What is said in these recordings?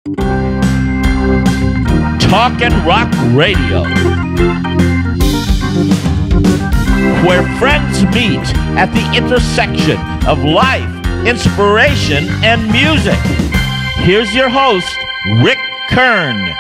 Talk and Rock Radio, where friends meet at the intersection of life, inspiration, and music. Here's your host, Rick Kern.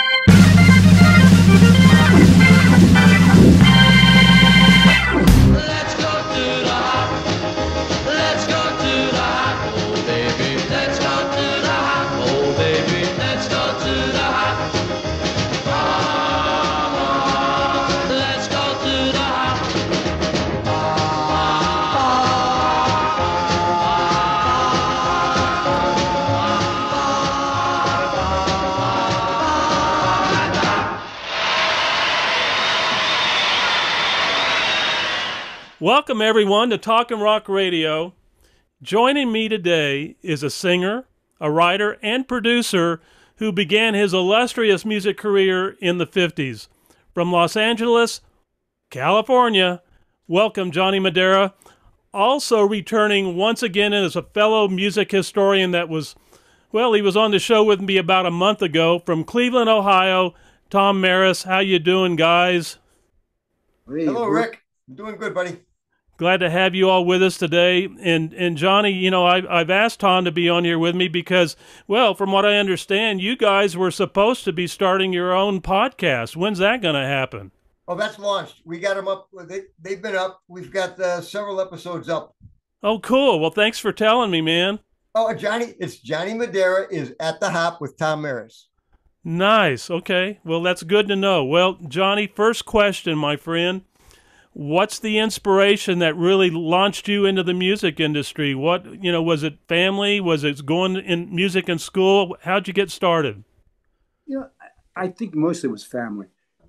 Welcome, everyone, to Talk and Rock Radio. Joining me today is a singer, a writer, and producer who began his illustrious music career in the 50s. From Los Angeles, California, welcome, Johnny Madara. Also returning once again as a fellow music historian that was, well, he was on the show with me about a month ago. From Cleveland, Ohio, Tom Maris. How you doing, guys? Hello, Rick. I'm doing good, buddy. Glad to have you all with us today. And Johnny, you know, I've asked Tom to be on here with me because, well, from what I understand, you guys were supposed to be starting your own podcast. When's that going to happen? Oh, that's launched. We got them up. They've been up. We've got several episodes up. Oh, cool. Well, thanks for telling me, man. Oh, it's Johnny Madara is at the Hop with Tom Maris. Nice. Okay. Well, that's good to know. Well, Johnny, first question, my friend. What's the inspiration that really launched you into the music industry? What, you know, was it family? Was it going in music in school? How'd you get started? You know, I think mostly it was family.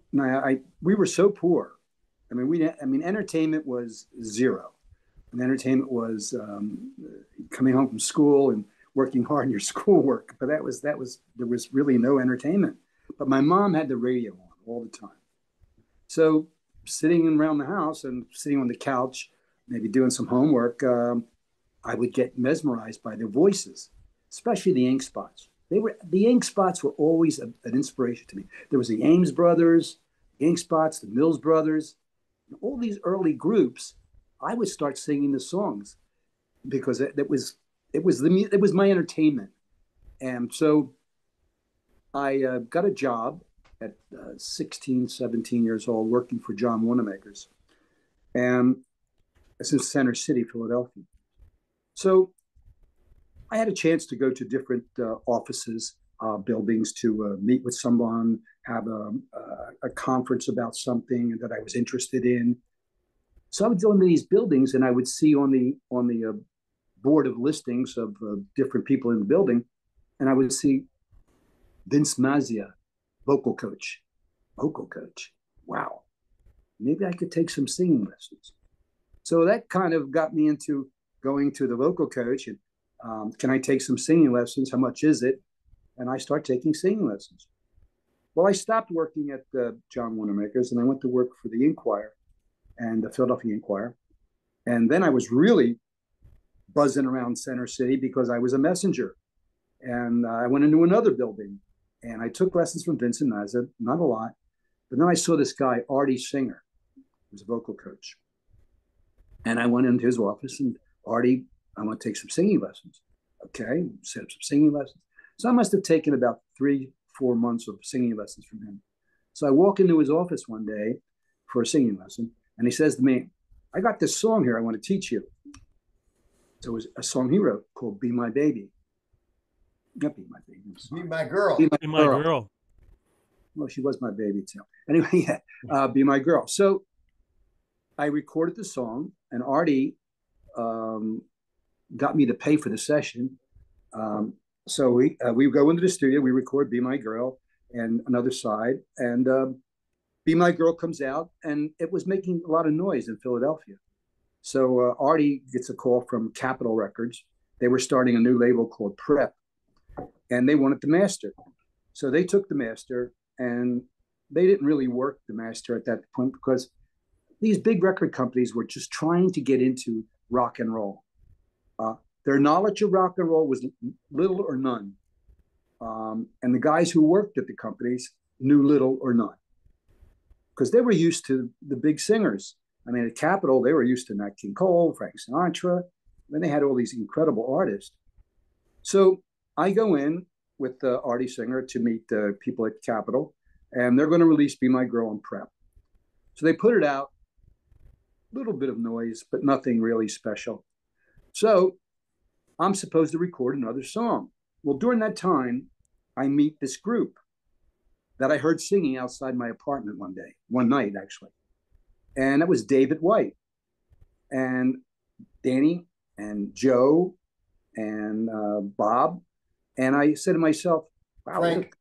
We were so poor. I mean, entertainment was zero. And entertainment was coming home from school and working hard in your schoolwork. But there was really no entertainment. But my mom had the radio on all the time. So sitting around the house and sitting on the couch, maybe doing some homework, I would get mesmerized by their voices, especially the Ink Spots. The Ink Spots were always an inspiration to me. There was the Ames Brothers, the Ink Spots, the Mills Brothers, all these early groups. I would start singing the songs because it was my entertainment, and so I got a job at 16, 17 years old, working for John Wanamaker's, and it's in Center City, Philadelphia. So I had a chance to go to different offices, buildings to meet with someone, have a conference about something that I was interested in. So I would go into these buildings and I would see on the board of listings of different people in the building, and I would see Vince Mazzia, vocal coach. Wow. Maybe I could take some singing lessons. So that kind of got me into going to the vocal coach and can I take some singing lessons? How much is it? And I start taking singing lessons. Well, I stopped working at John Wanamaker's and I went to work for the Inquirer and the Philadelphia Inquirer. And then I was really buzzing around Center City because I was a messenger. And I went into another building. And I took lessons from Vincent Mazza, not a lot. But then I saw this guy, Artie Singer, who was a vocal coach. And I went into his office and Artie, I want to take some singing lessons. Okay, set up some singing lessons. So I must have taken about 3-4 months of singing lessons from him. So I walk into his office one day for a singing lesson. And he says to me, I got this song here I want to teach you. So it was a song he wrote called Be My Baby. Not Be My Baby. Be My Girl. Be My Girl. Well, she was my baby too. Anyway, yeah, Be My Girl. So I recorded the song, and Artie got me to pay for the session. So we go into the studio, we record Be My Girl and another side, and Be My Girl comes out, and it was making a lot of noise in Philadelphia. So Artie gets a call from Capitol Records. They were starting a new label called Prep, and they wanted the master. So they took the master, and they didn't really work the master at that point because these big record companies were just trying to get into rock and roll. Their knowledge of rock and roll was little or none. And the guys who worked at the companies knew little or none because they were used to the big singers. I mean, at Capitol, they were used to Nat King Cole, Frank Sinatra. Then they had all these incredible artists. So I go in with the Artie Singer to meet the people at Capitol, and they're going to release Be My Girl and Prep. So they put it out, a little bit of noise, but nothing really special. So I'm supposed to record another song. Well, during that time, I meet this group that I heard singing outside my apartment one night, actually. And that was David White and Danny and Joe and Bob. And I said to myself, wow, Frank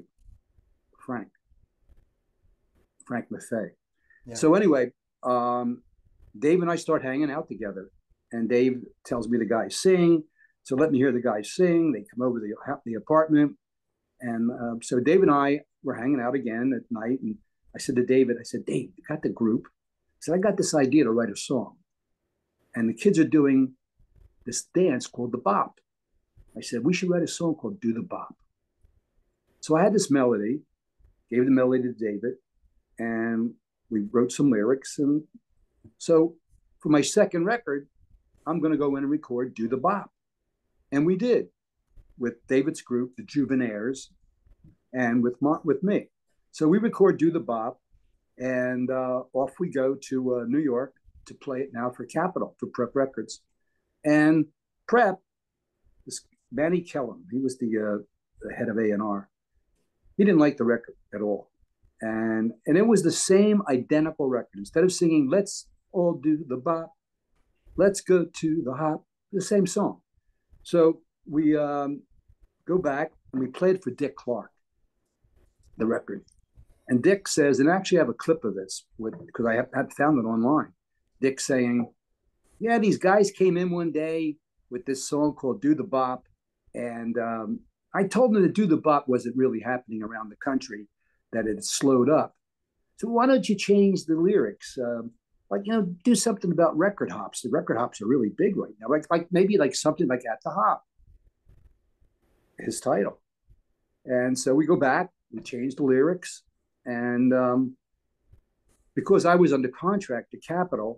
Maffei. Yeah. So anyway, Dave and I start hanging out together. And Dave tells me the guys sing. So let me hear the guys sing. They come over to the apartment. And so Dave and I were hanging out again at night. And I said to David, Dave, you got the group? I said, I got this idea to write a song. And the kids are doing this dance called the bop. I said, we should write a song called Do the Bop. So I had this melody, gave the melody to David, and we wrote some lyrics. And so for my second record, I'm going to go in and record Do the Bop. And we did with David's group, the Juvenaires, and with me. So we record Do the Bop, and off we go to New York to play it now for Capitol, for Prep Records. And Prep, this Manny Kellum, he was the head of A&R. He didn't like the record at all. And it was the same identical record. Instead of singing, let's all do the bop, let's go to the hop, the same song. So we go back and we played for Dick Clark, the record. And Dick says, and actually I have a clip of this because I had found it online. Dick saying, yeah, these guys came in one day with this song called Do the Bop. And I told them that Do the Bop wasn't really happening around the country, that it had slowed up. So why don't you change the lyrics? Do something about record hops. The record hops are really big right now. Maybe something like At the Hop, his title. And so we go back, we change the lyrics. And because I was under contract to Capitol,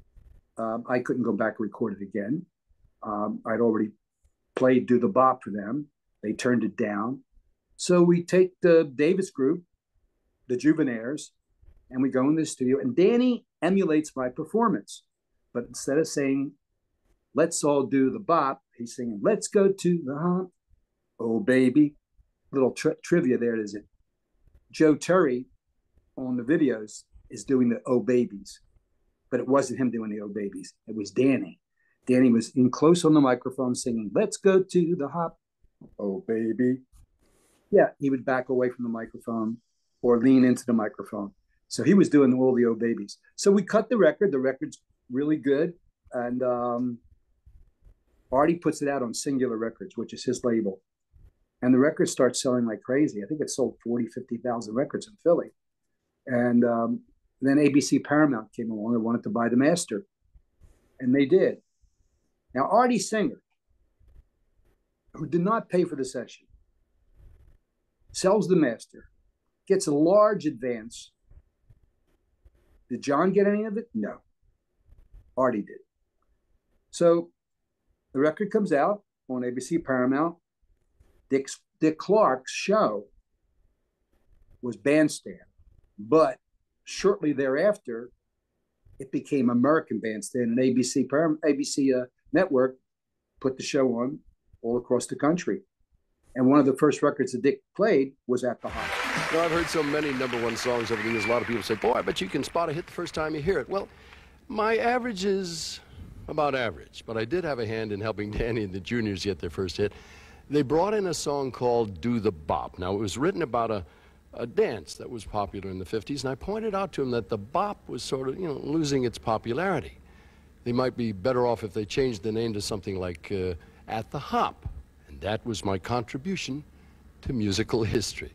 I couldn't go back and record it again. I'd already played Do the Bop for them. They turned it down. So we take the Davis group, the Juvenaires, and we go in the studio. And Danny emulates my performance. But instead of saying, let's all do the bop, he's singing, let's go to the hop. Oh, baby. Little trivia there is it. Joe Turry on the videos is doing the Oh Babies. But it wasn't him doing the Oh Babies. It was Danny. Danny was in close on the microphone singing, let's go to the hop. Oh, baby. Yeah, he would back away from the microphone or lean into the microphone. So he was doing all the Oh Babies. So we cut the record. The record's really good. And Artie puts it out on Singular Records, which is his label. And the record starts selling like crazy. I think it sold 40, 50,000 records in Philly. And then ABC Paramount came along and wanted to buy the master. And they did. Now, Artie Singer, who did not pay for the session, sells the master, gets a large advance. Did John get any of it? No. Artie did. So the record comes out on ABC Paramount. Dick Clark's show was Bandstand, but shortly thereafter, it became American Bandstand, and ABC Network put the show on all across the country. And one of the first records that Dick played was At the Hop. I've heard so many #1 songs over the years. A lot of people say, boy, I bet you can spot a hit the first time you hear it. Well, my average is about average, but I did have a hand in helping Danny and the Juniors get their first hit. They brought in a song called Do the Bop. Now, it was written about a dance that was popular in the 50s, and I pointed out to him that the bop was sort of, losing its popularity. They might be better off if they changed the name to something like At the Hop. And that was my contribution to musical history.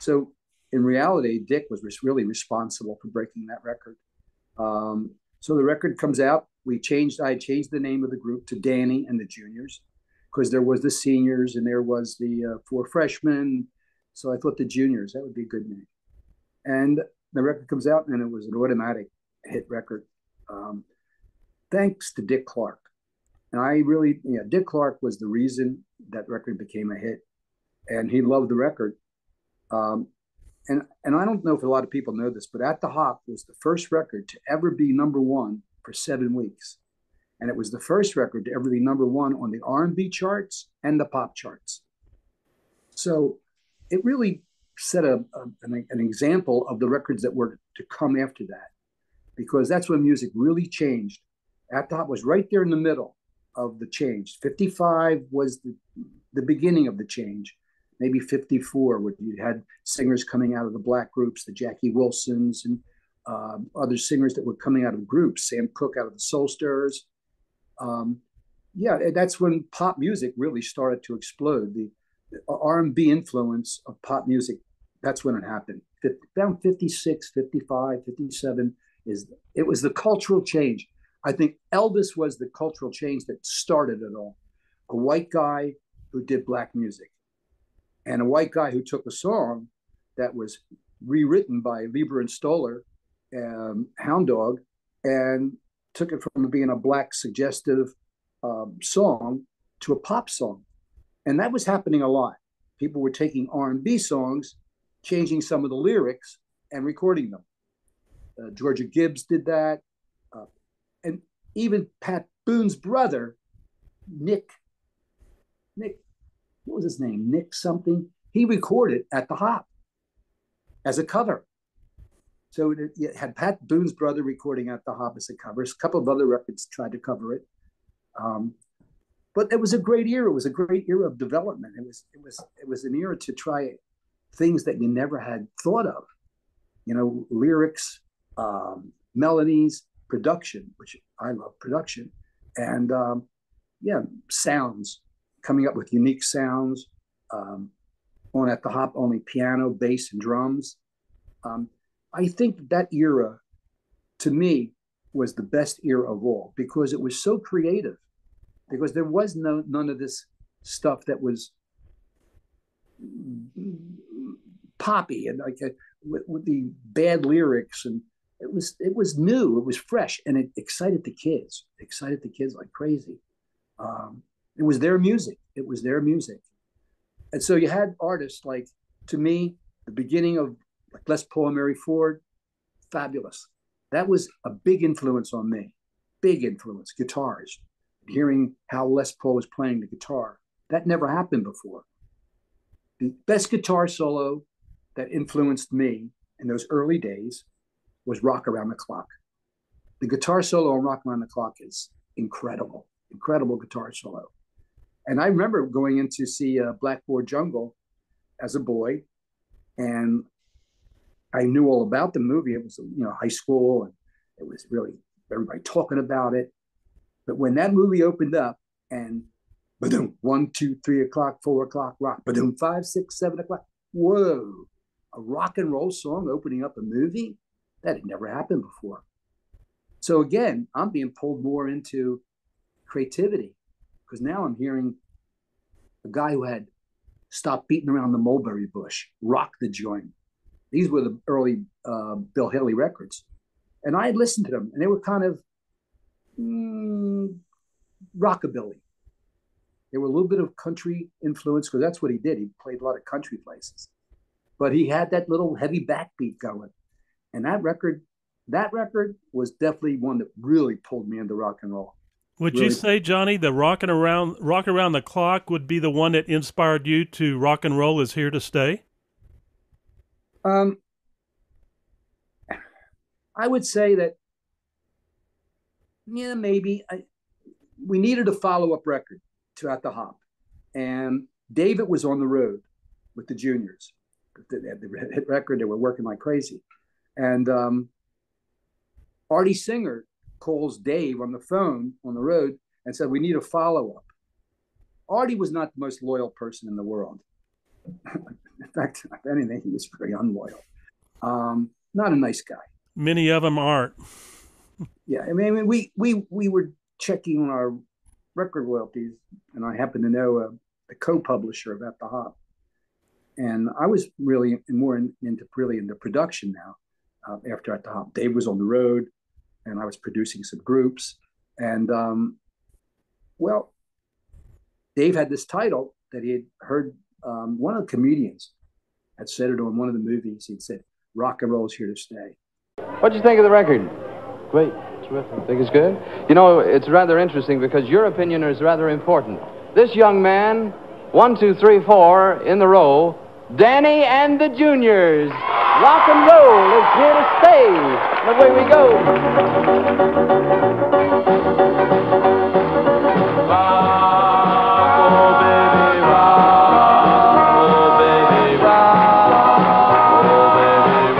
So in reality, Dick was really responsible for breaking that record. So the record comes out. I changed the name of the group to Danny and the Juniors, because there was the seniors and there was the 4 freshmen. So I thought the Juniors, that would be a good name. And the record comes out, and it was an automatic hit record, thanks to Dick Clark. And Dick Clark was the reason that record became a hit, and he loved the record. And I don't know if a lot of people know this, but At the Hop was the first record to ever be #1 for 7 weeks. And it was the first record to ever be #1 on the R&B charts and the pop charts. So it really set an example of the records that were to come after that, because that's when music really changed. At the Hop was right there in the middle of the change. 55 was the beginning of the change. Maybe 54, where you had singers coming out of the black groups, the Jackie Wilsons, and other singers that were coming out of groups, Sam Cooke out of the Soul Stirrers. That's when pop music really started to explode. The R&B influence of pop music, that's when it happened. Around 56, 55, 57, it was the cultural change. I think Elvis was the cultural change that started it all. A white guy who did black music, and a white guy who took a song that was rewritten by Lieber and Stoller, Hound Dog, and took it from being a black suggestive song to a pop song. And that was happening a lot. People were taking R&B songs, changing some of the lyrics, and recording them. Georgia Gibbs did that. And even Pat Boone's brother, Nick, what was his name? Nick something. He recorded At the Hop as a cover. So it had Pat Boone's brother recording At the Hop as a cover. A couple of other records tried to cover it. But it was a great era. It was a great era of development. It was an era to try things that you never had thought of. Lyrics, melodies, production, which I love production, and sounds, coming up with unique sounds. On At the Hop, only piano, bass, and drums. I think that era, to me, was the best era of all, because it was so creative, because there was none of this stuff that was poppy and with the bad lyrics, and it was new, it was fresh, and it excited the kids like crazy. It was their music. And so you had artists like, to me, the beginning of like Les Paul and Mary Ford, fabulous. That was a big influence on me. Big influence. Guitars. Hearing how Les Paul was playing the guitar. That never happened before. The best guitar solo that influenced me in those early days was Rock Around the Clock. The guitar solo on Rock Around the Clock is incredible. Incredible guitar solo. And I remember going in to see Blackboard Jungle as a boy, and I knew all about the movie. It was, high school, and it was really everybody talking about it. But when that movie opened up, and ba-doom, 1, 2, 3 o'clock, 4 o'clock, rock, ba-doom, 5, 6, 7 o'clock. Whoa, a rock and roll song opening up a movie? That had never happened before. So again, I'm being pulled more into creativity, because now I'm hearing a guy who had stopped beating around the mulberry bush, rock the joint. These were the early Bill Haley records. And I had listened to them, and they were kind of rockabilly. They were a little bit of country influence, because that's what he did. He played a lot of country places. But he had that little heavy backbeat going. And that record was definitely one that really pulled me into rock and roll. Would you say, Johnny, the Rock Around the Clock would be the one that inspired you to Rock and Roll Is Here to Stay? I would say that, maybe. We needed a follow-up record to At the Hop. And David was on the road with the Juniors. The hit record, they were working like crazy. And Artie Singer calls Dave on the phone on the road and said, we need a follow-up. Artie was not the most loyal person in the world. In fact, if anything, he was very unloyal. Not a nice guy. Many of them aren't. Yeah, I mean, we were checking on our record royalties, and I happen to know a co-publisher of At the Hop, and I was really more into production now. After At the Hop, Dave was on the road, and I was producing some groups, and well, Dave had this title that he had heard. One of the comedians had said it on one of the movies. He'd said, "Rock and roll is here to stay." What'd you think of the record? Great. Terrific. Think it's good? You know, it's rather interesting because your opinion is rather important. This young man, 1, 2, 3, 4 in the row, Danny and the Juniors. Rock and roll is here to stay. And away we go. Rock, oh baby, rock. Oh baby, rock. Oh baby,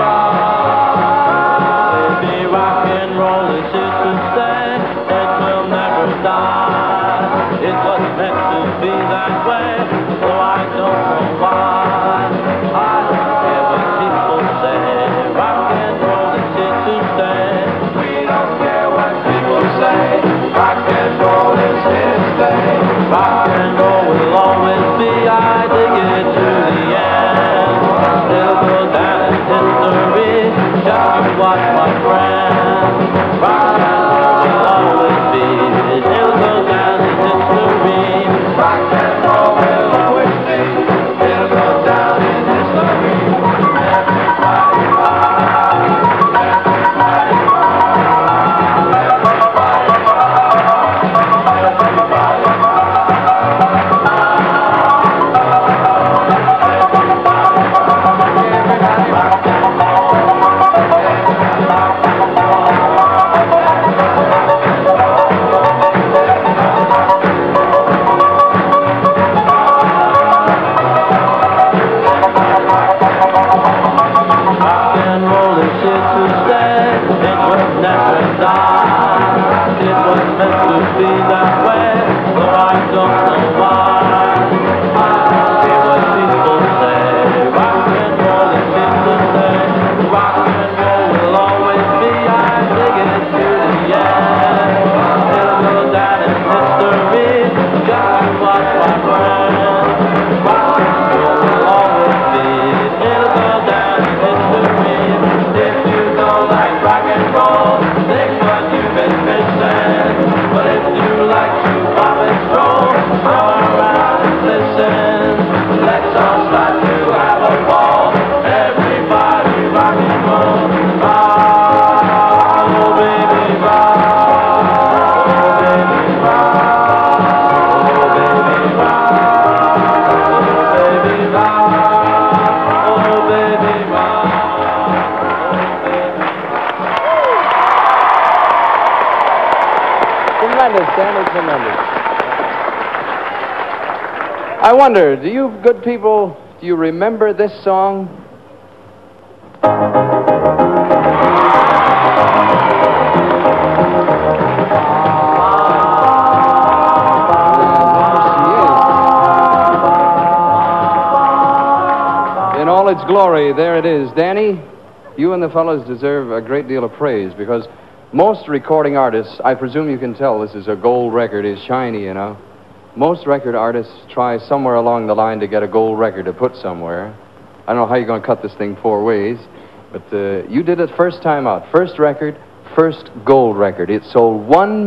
rock. Baby, rock and roll is here to stay. It will never die. It was meant to be that way, so I don't know why. I don't care what people say. Rock and roll is here to stay. We don't care what people say. Rock and roll is here to stay. Rock and roll will always be. I dig it to the end. It'll go down in history. Just you watch, my friend. Rock and roll will always be. It'll go down in history. Rock and roll will always be. It'll go down in history. Everybody rock. Everybody rock. Everybody rock. Everybody rock and roll is here to stay. It will never die. It was meant to be that way, so I don't know why. I don't care what people say. Rock and roll is here to stay. Rock and roll will always be. I dig it to the end. It'll go down in history. Just watch, my friend. Rock and roll will always be. It'll go down in history. If you don't like rock and roll, think what you've been missing. But if you like to pop and stroll, come around and listen. Let's all start to have a ball. Everybody rock and roll. Rock, oh baby, rock. Oh baby, rock. Oh baby, rock. Oh baby, rock. Oh baby, rock. Tremendous, Danny, tremendous. I wonder, do you good people, do you remember this song? In all its glory, there it is. Danny, you and the fellows deserve a great deal of praise because most recording artists, I presume you can tell this is a gold record, is shiny, you know. Most record artists try somewhere along the line to get a gold record to put somewhere. I don't know how you're going to cut this thing 4 ways, but you did it first time out. First record, first gold record. It sold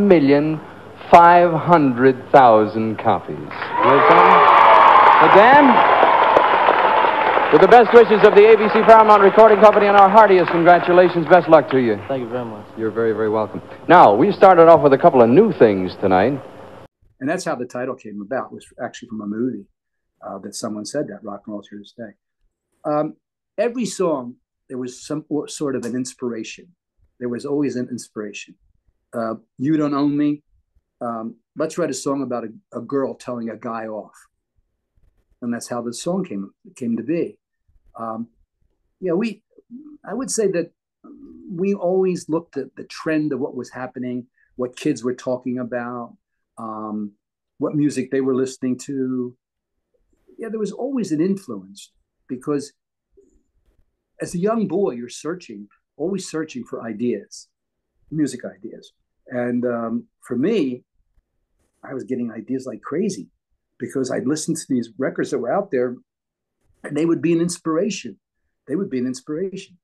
1,500,000 copies. But Dan, with the best wishes of the ABC Paramount Recording Company and our heartiest congratulations, best luck to you. Thank you very much. You're very, very welcome. Now, we started off with a couple of new things tonight. And that's how the title came about. It was actually from a movie that someone said that, Rock and Roll is Here to Stay. Every song, there was some sort of an inspiration. There was always an inspiration. You Don't Own Me. Let's write a song about a girl telling a guy off. And that's how the song came to be. Yeah, I would say that we always looked at the trend of what was happening, what kids were talking about, what music they were listening to. yeah, there was always an influence because as a young boy, you're always searching for ideas, music ideas. And for me, I was getting ideas like crazy because I'd listen to these records that were out there and they would be an inspiration. They would be an inspiration.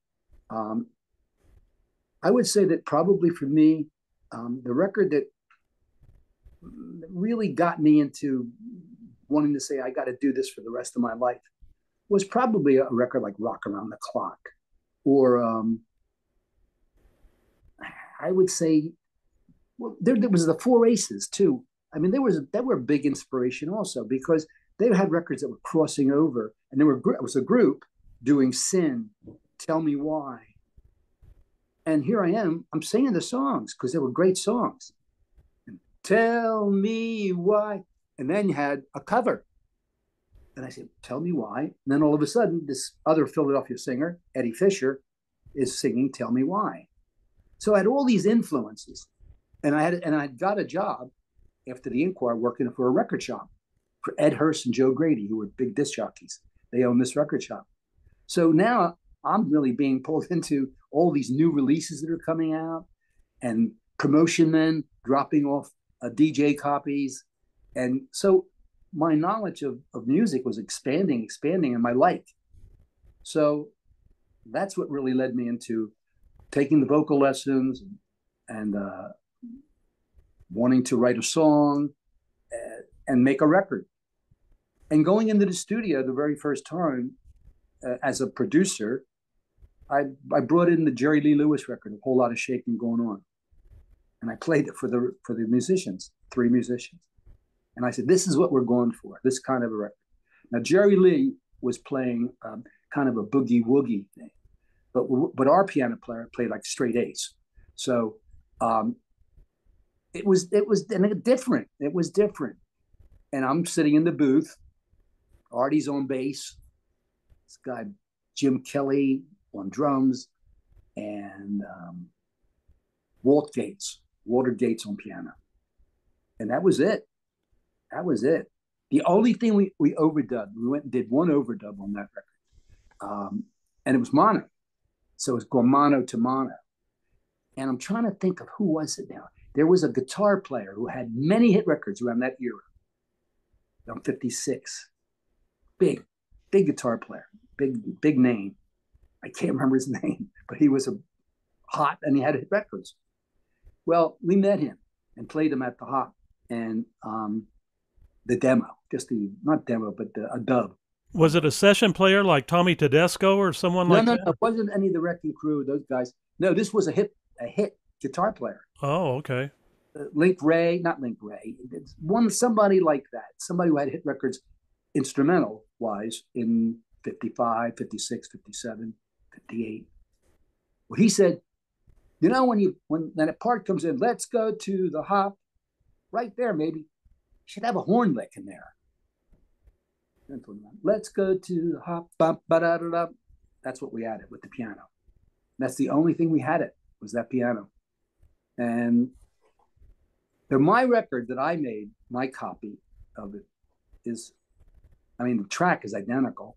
I would say that probably for me, the record that really got me into wanting to say, I got to do this for the rest of my life was probably a record like Rock Around the Clock. Or I would say, well, there was the Four Aces too. I mean, they were a big inspiration also because they had records that were crossing over, and it was a group doing Sin, Tell Me Why. And here I am, I'm singing the songs because they were great songs. And Tell Me Why. And then you had a cover. And I said, Tell Me Why. And then all of a sudden, this other Philadelphia singer, Eddie Fisher, is singing Tell Me Why. So I had all these influences. And I got a job after the Inquirer working for a record shop for Ed Hurst and Joe Grady, who were big disc jockeys. They own this record shop. So now I'm really being pulled into all these new releases that are coming out and promotion men dropping off DJ copies. And so my knowledge of music was expanding in my life. So that's what really led me into taking the vocal lessons and wanting to write a song and make a record. And going into the studio the very first time as a producer, I brought in the Jerry Lee Lewis record, A Whole Lot of Shaking Going On. And I played it for the musicians, 3 musicians. And I said, this is what we're going for, this kind of a record. Now, Jerry Lee was playing kind of a boogie woogie thing, but our piano player played like straight A's. So it was different. It was different. And I'm sitting in the booth. Artie's on bass. This guy, Jim Kelly, on drums, and Walter Gates on piano. And that was it. That was it. The only thing we overdubbed, we went and did one overdub on that record. And it was mono. So it was going mono to mono. And I'm trying to think of who was it now. There was a guitar player who had many hit records around that era. I'm 56. Big guitar player. Big name. I can't remember his name, but he was hot and he had hit records. Well, we met him and played him at the Hop. And the demo, not demo, but a dub. Was it a session player like Tommy Tedesco or someone like that? No, it wasn't any of the Wrecking Crew, those guys. No, this was a hit guitar player. Oh, okay. Not Link Ray. Somebody like that. Somebody who had hit records instrumental wise in 55, 56, 57, 58. Well, he said, you know, when a part comes in, let's go to the Hop, right there, maybe. Should have a horn lick in there. Let's go to the Hop. Bump, ba-da-da-da. That's what we added with the piano. That's the only thing we had was that piano. And my record that I made, my copy of it is, the track is identical.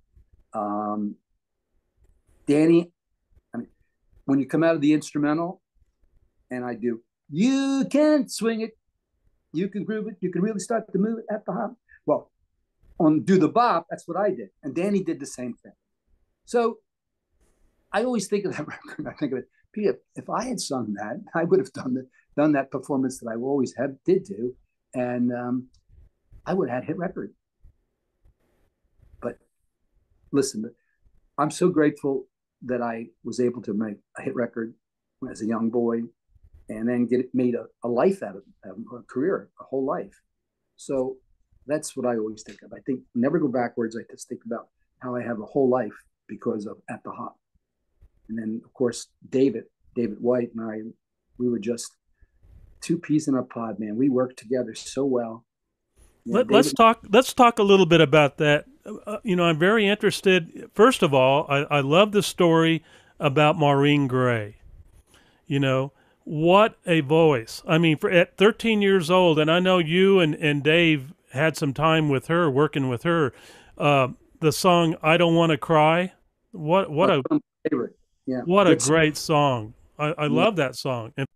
Danny, when you come out of the instrumental and I do, you can swing it, you can groove it, you can really start to move it at the Hop. Well, on Do the Bop, that's what I did. And Danny did the same thing. So I always think of that record. I think of it, Pia, if I had sung that, I would have done that performance that I always did do. And I would have had hit record. But listen, I'm so grateful that I was able to make a hit record as a young boy and then made a life out of a career, a whole life. So that's what I always think of. I think never go backwards. I just think about how I have a whole life because of At the Hop. And then, of course, David White and I, we were just 2 peas in a pod, man. We worked together so well. Let's talk a little bit about that. I'm very interested. First of all, I love the story about Maureen Gray. What a voice. At 13 years old, and I know you and Dave had some time with her, working with her. the song "I Don't Want to Cry." What a favorite. Yeah. what a great song! I love that song. And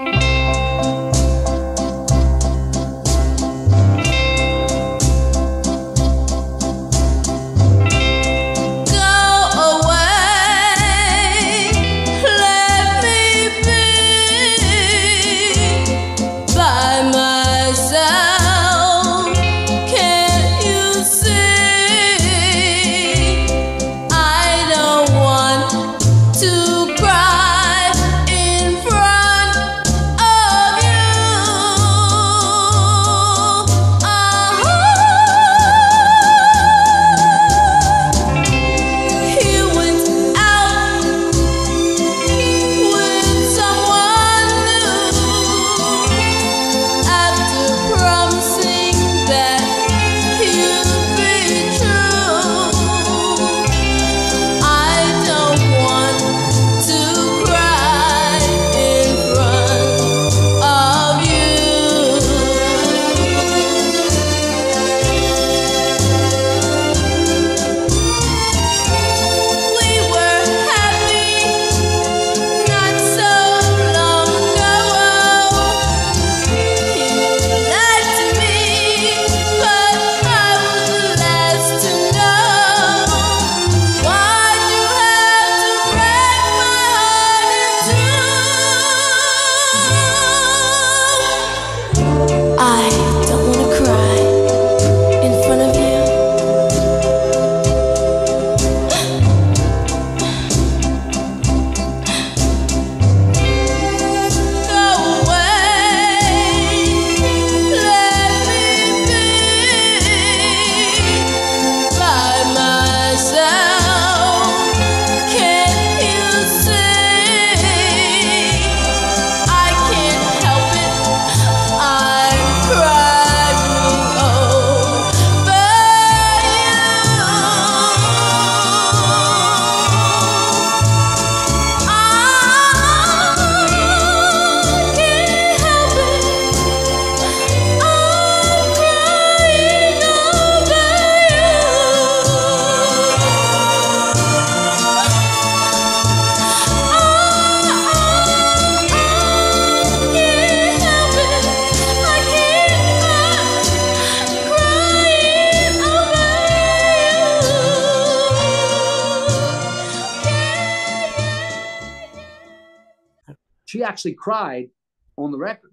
she actually cried on the record.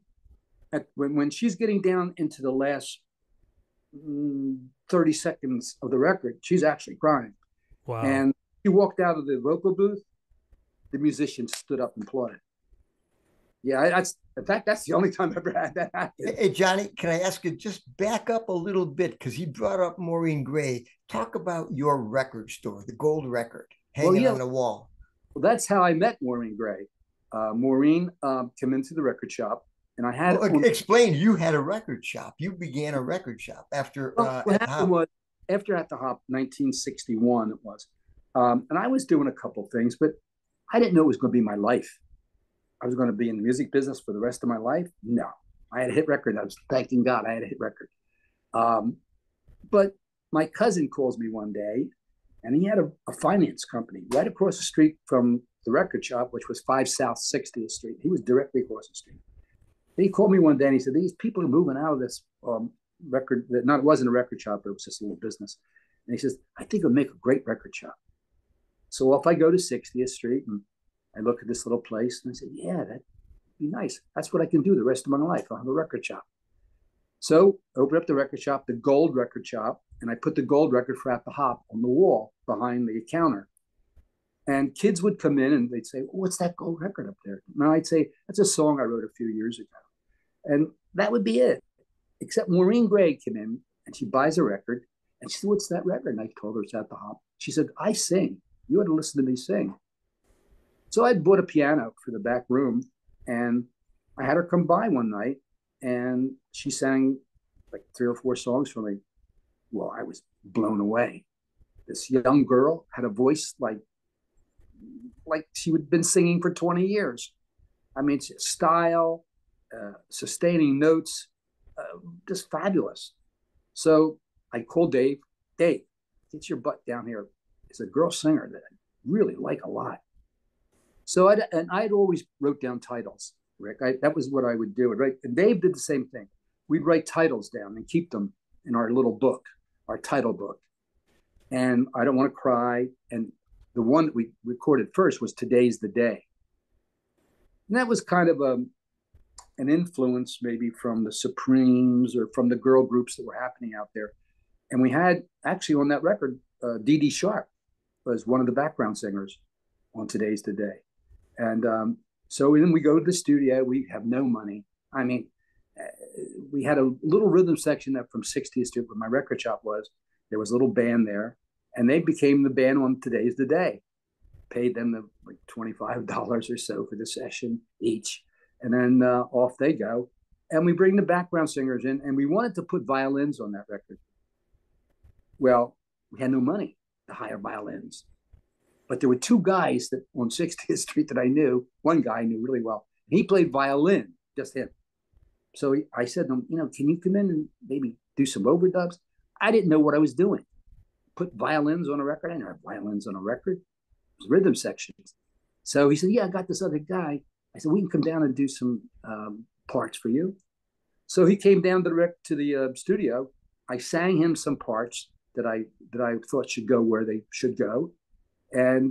When she's getting down into the last 30 seconds of the record, she's actually crying. wow. And she walked out of the vocal booth, the musicians stood up and applauded. Yeah, in fact, that's the only time I've ever had that happen. Hey, Johnny, can I ask you just back up a little bit? Because he brought up Maureen Gray. Talk about your record store, the gold record hanging on the wall. Well, that's how I met Maureen Gray. Maureen came into the record shop, and I had... explain, you had a record shop. You began a record shop after... what happened was, after At the Hop, 1961 it was, and I was doing a couple things, but I didn't know it was going to be my life. I was going to be in the music business for the rest of my life. No, I had a hit record. I was thanking God I had a hit record. But my cousin calls me one day, and he had a finance company right across the street from the record shop, which was 5 South 60th Street. He was directly across the street. He called me one day and he said, these people are moving out of this record. It wasn't a record shop, but it was just a little business. And he says, I think it'll make a great record shop. So if I go to 60th Street and I look at this little place, and I said, yeah, that'd be nice. That's what I can do the rest of my life. I'll have a record shop. So open up the record shop, the gold record shop, and I put the gold record for At the Hop on the wall behind the counter. And kids would come in and they'd say, well, what's that gold record up there? And I'd say, that's a song I wrote a few years ago. And that would be it. Except Maureen Gray came in and she buys a record. And she said, what's that record? And I told her it's At the Hop. She said, I sing. You ought to listen to me sing. So I bought a piano for the back room. And I had her come by one night. And she sang like 3 or 4 songs for me. Well, I was blown away. This young girl had a voice like she had been singing for 20 years. I mean, style, sustaining notes, just fabulous. So I called Dave. Dave, get your butt down here. It's a girl singer that I really like a lot. So I'd always wrote down titles, Rick. That was what I would do. Right? And Dave did the same thing. We'd write titles down and keep them in our little book, our title book. And I Don't Want to Cry. And the one that we recorded first was Today's the Day. And that was kind of an influence maybe from the Supremes or from the girl groups that were happening out there. And we had actually on that record, Dee Dee Sharp was one of the background singers on Today's the Day. And so then we go to the studio. We have no money. I mean, we had a little rhythm section up from 60th Street where my record shop was. There was a little band there, and they became the band on Today's the Day. Paid them like $25 or so for the session each. And then off they go. And we bring the background singers in, and we wanted to put violins on that record. Well, we had no money to hire violins. But there were two guys that on 60th Street that I knew. One guy I knew really well. He played violin, just him. So I said to him, can you come in and maybe do some overdubs? I didn't know what I was doing. Put violins on a record. I didn't have violins on a record. It was rhythm sections. So he said, yeah, I got this other guy. I said, we can come down and do some parts for you. So he came down to the studio. I sang him some parts that I thought should go where they should go. And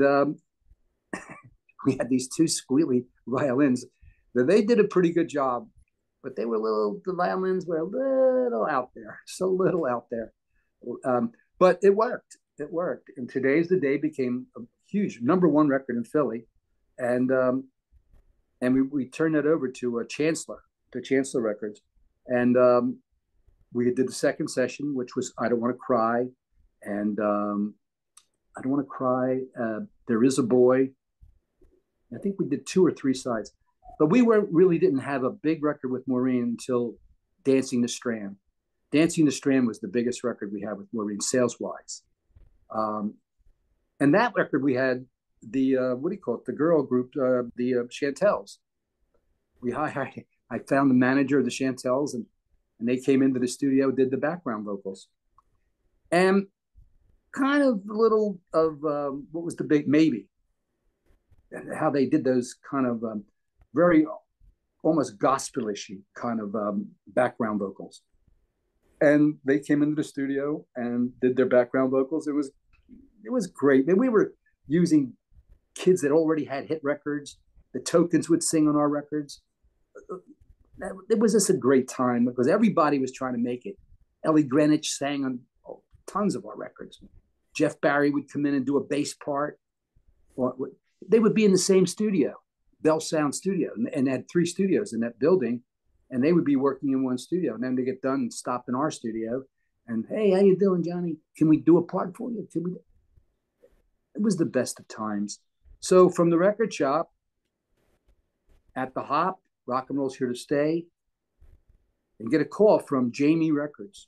we had these two squealy violins. They did a pretty good job, but the violins were a little out there, so little out there. But it worked. It worked. And Today's the Day became a huge #1 record in Philly. And we turned it over to Chancellor Records. And we did the second session, which was I Don't Want to Cry. And I Don't Want to Cry. There Is a Boy. I think we did 2 or 3 sides. But we really didn't have a big record with Maureen until Dancing the Strand. Dancing the Strand was the biggest record we had with Maureen sales-wise. And that record we had the the girl group, the Chantels. I found the manager of the Chantels, and they came into the studio, did the background vocals. And kind of a little of what was the big maybe, how they did those kind of very almost gospel-ishy kind of background vocals. And they came into the studio and did their background vocals. It was great. And we were using kids that already had hit records. The Tokens would sing on our records. It was just a great time because everybody was trying to make it. Ellie Greenwich sang on tons of our records. Jeff Barry would come in and do a bass part. They would be in the same studio, Bell Sound Studio, and had 3 studios in that building. And they would be working in one studio. And then they get done and stop in our studio. And, hey, how you doing, Johnny? Can we do a part for you? It was the best of times. So from the record shop, at the Hop, Rock and Roll's Here to Stay, and get a call from Jamie Records.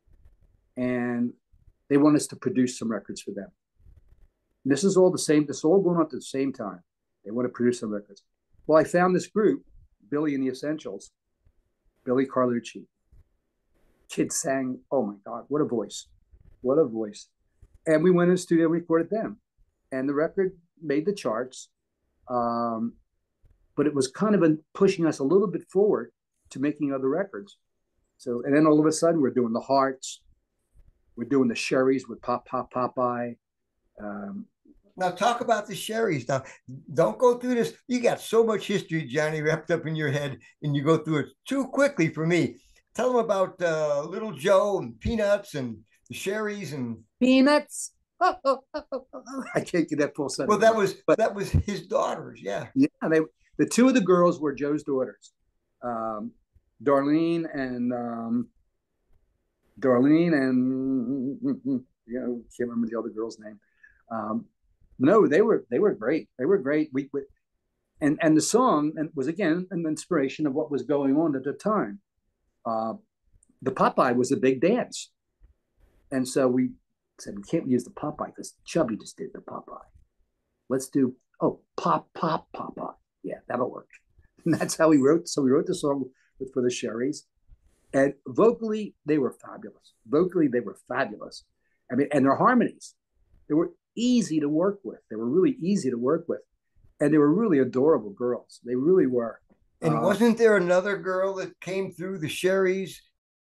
And they want us to produce some records for them. And this is all the same. This is all going on at the same time. They want to produce some records. Well, I found this group, Billy and the Essentials, Billy Carlucci. Kids sang, oh my God, what a voice. What a voice. And we went in the studio and recorded them. And the record made the charts. But it was kind of pushing us a little bit forward to making other records. So, and then all of a sudden we're doing the Hearts. We're doing the Sherrys with Pop, Pop, Popeye. Now talk about the Sherrys. Now, don't go through this. You got so much history, Johnny, wrapped up in your head, and you go through it too quickly for me. Tell them about Little Joe and Peanuts and the Sherrys and Peanuts. Oh, I can't get that full sentence. Well, that was his daughters. Yeah. Yeah. The 2 of the girls were Joe's daughters, Darlene and can't remember the other girl's name. No, they were great. They were great. And the song was again an inspiration of what was going on at the time. The Popeye was a big dance, and so we said we can't use the Popeye because Chubby just did the Popeye. Let's do Pop Popeye. Yeah, that'll work. And that's how we wrote. So we wrote the song for the Sherrys, and vocally they were fabulous. I mean, and their harmonies, they were easy to work with. They were really easy to work with. And they were really adorable girls. They really were. And wasn't there another girl that came through the Sherrys?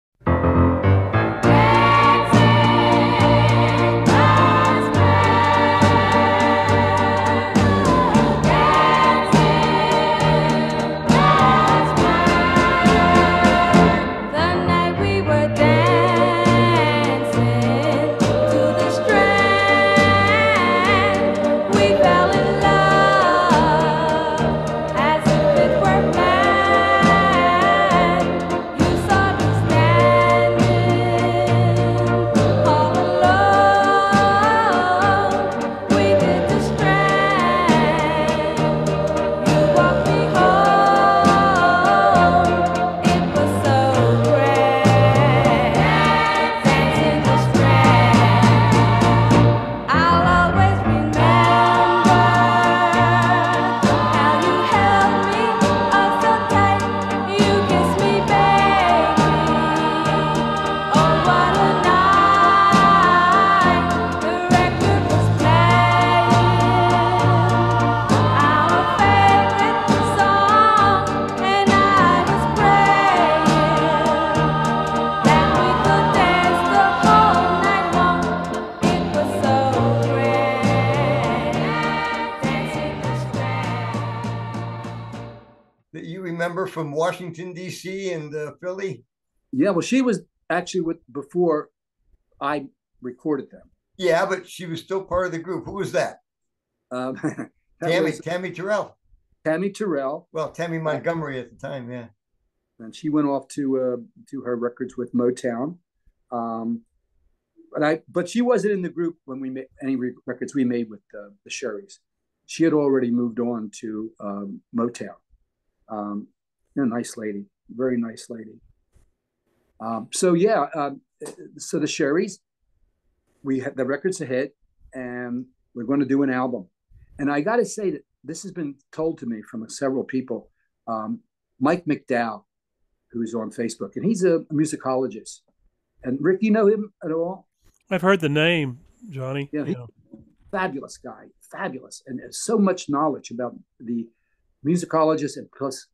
From Washington, D.C. and Philly? Yeah, well, she was actually before I recorded them. Yeah, but she was still part of the group. Who was that? Tammy Terrell. Tammy Terrell. Well, Tammy Montgomery at the time, yeah. And she went off to her records with Motown. But she wasn't in the group when we made any records we made with the Sherrys. She had already moved on to Motown. A nice lady, very nice lady. So the Sherrys, we had the records ahead, and we're going to do an album. And I got to say that this has been told to me from several people. Mike McDowell, who's on Facebook, and he's a musicologist. And Rick, you know him at all? I've heard the name, Johnny. Yeah, he's a fabulous guy, fabulous, and so much knowledge about the musicologist, and plus.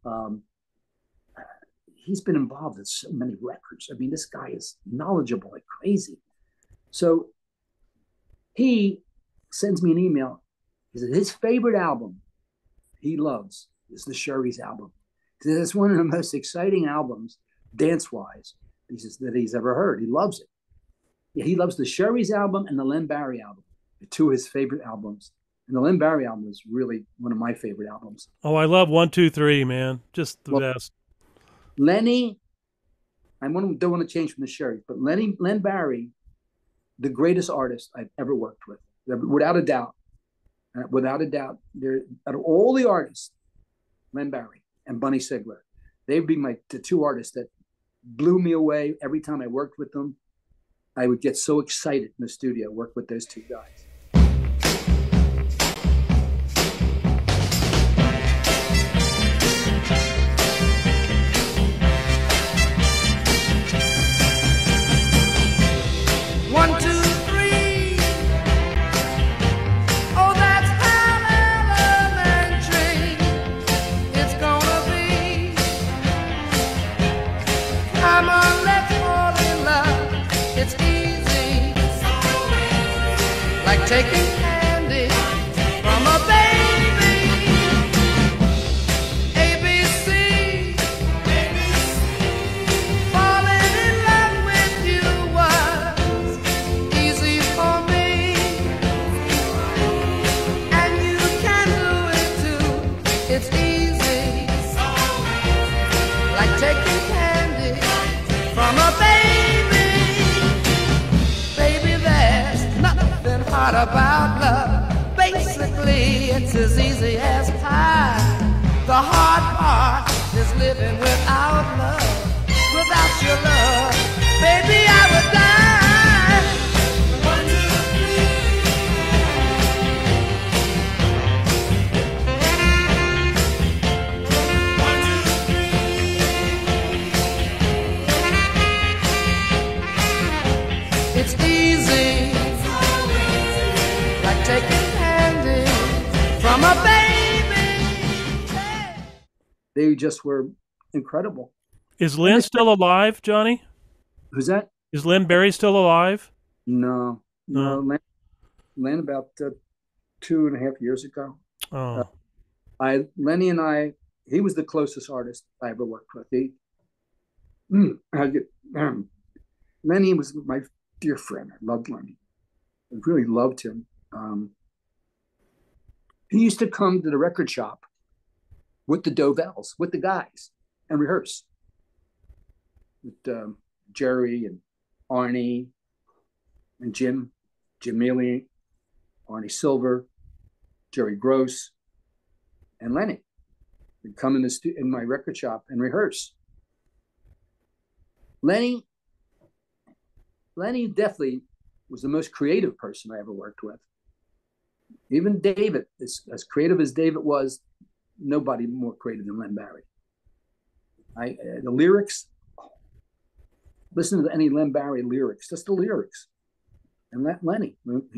He's been involved in so many records. I mean, this guy is knowledgeable like crazy. So he sends me an email. He says his favorite album he loves is the Sherrys album. He says it's one of the most exciting albums, dance-wise, he says, that he's ever heard. He loves it. Yeah, he loves the Sherrys album and the Len Barry album, the two of his favorite albums. And the Len Barry album is really one of my favorite albums. Oh, I love 1, 2, 3, man. Just the best. Lenny, don't want to change from the Sherrys, but Len Barry, the greatest artist I've ever worked with, without a doubt. Out of all the artists, Len Barry and Bunny Sigler, they'd be the two artists that blew me away. Every time I worked with them, I would get so excited in the studio, work with those two guys. Taking candy from a baby. ABC. Falling in love with you was easy for me, and you can do it too. It's easy, like taking candy from a baby. Baby, there's nothing hard about love. Basically, it's as easy as pie. The hard part is living without love. Without your love, baby, I would die. 1, 2, 3. 1, 2, 3. It's easy. my baby. They just were incredible. Is Lynn still alive, Johnny? Who's that? Is Lynn Berry still alive? No. Len about 2.5 years ago. Oh. Lenny and I, he was the closest artist I ever worked with. Lenny was my dear friend. I loved Lenny. I really loved him. He used to come to the record shop with the Dovells, with the guys, and rehearse. With Jerry and Arnie and Jim Mealy, Arnie Silver, Jerry Gross, and Lenny. They'd come in my record shop and rehearse. Lenny definitely was the most creative person I ever worked with. Even David, as creative as David was, nobody more creative than Len Barry. The lyrics, listen to any Len Barry lyrics, just the lyrics. And Lenny,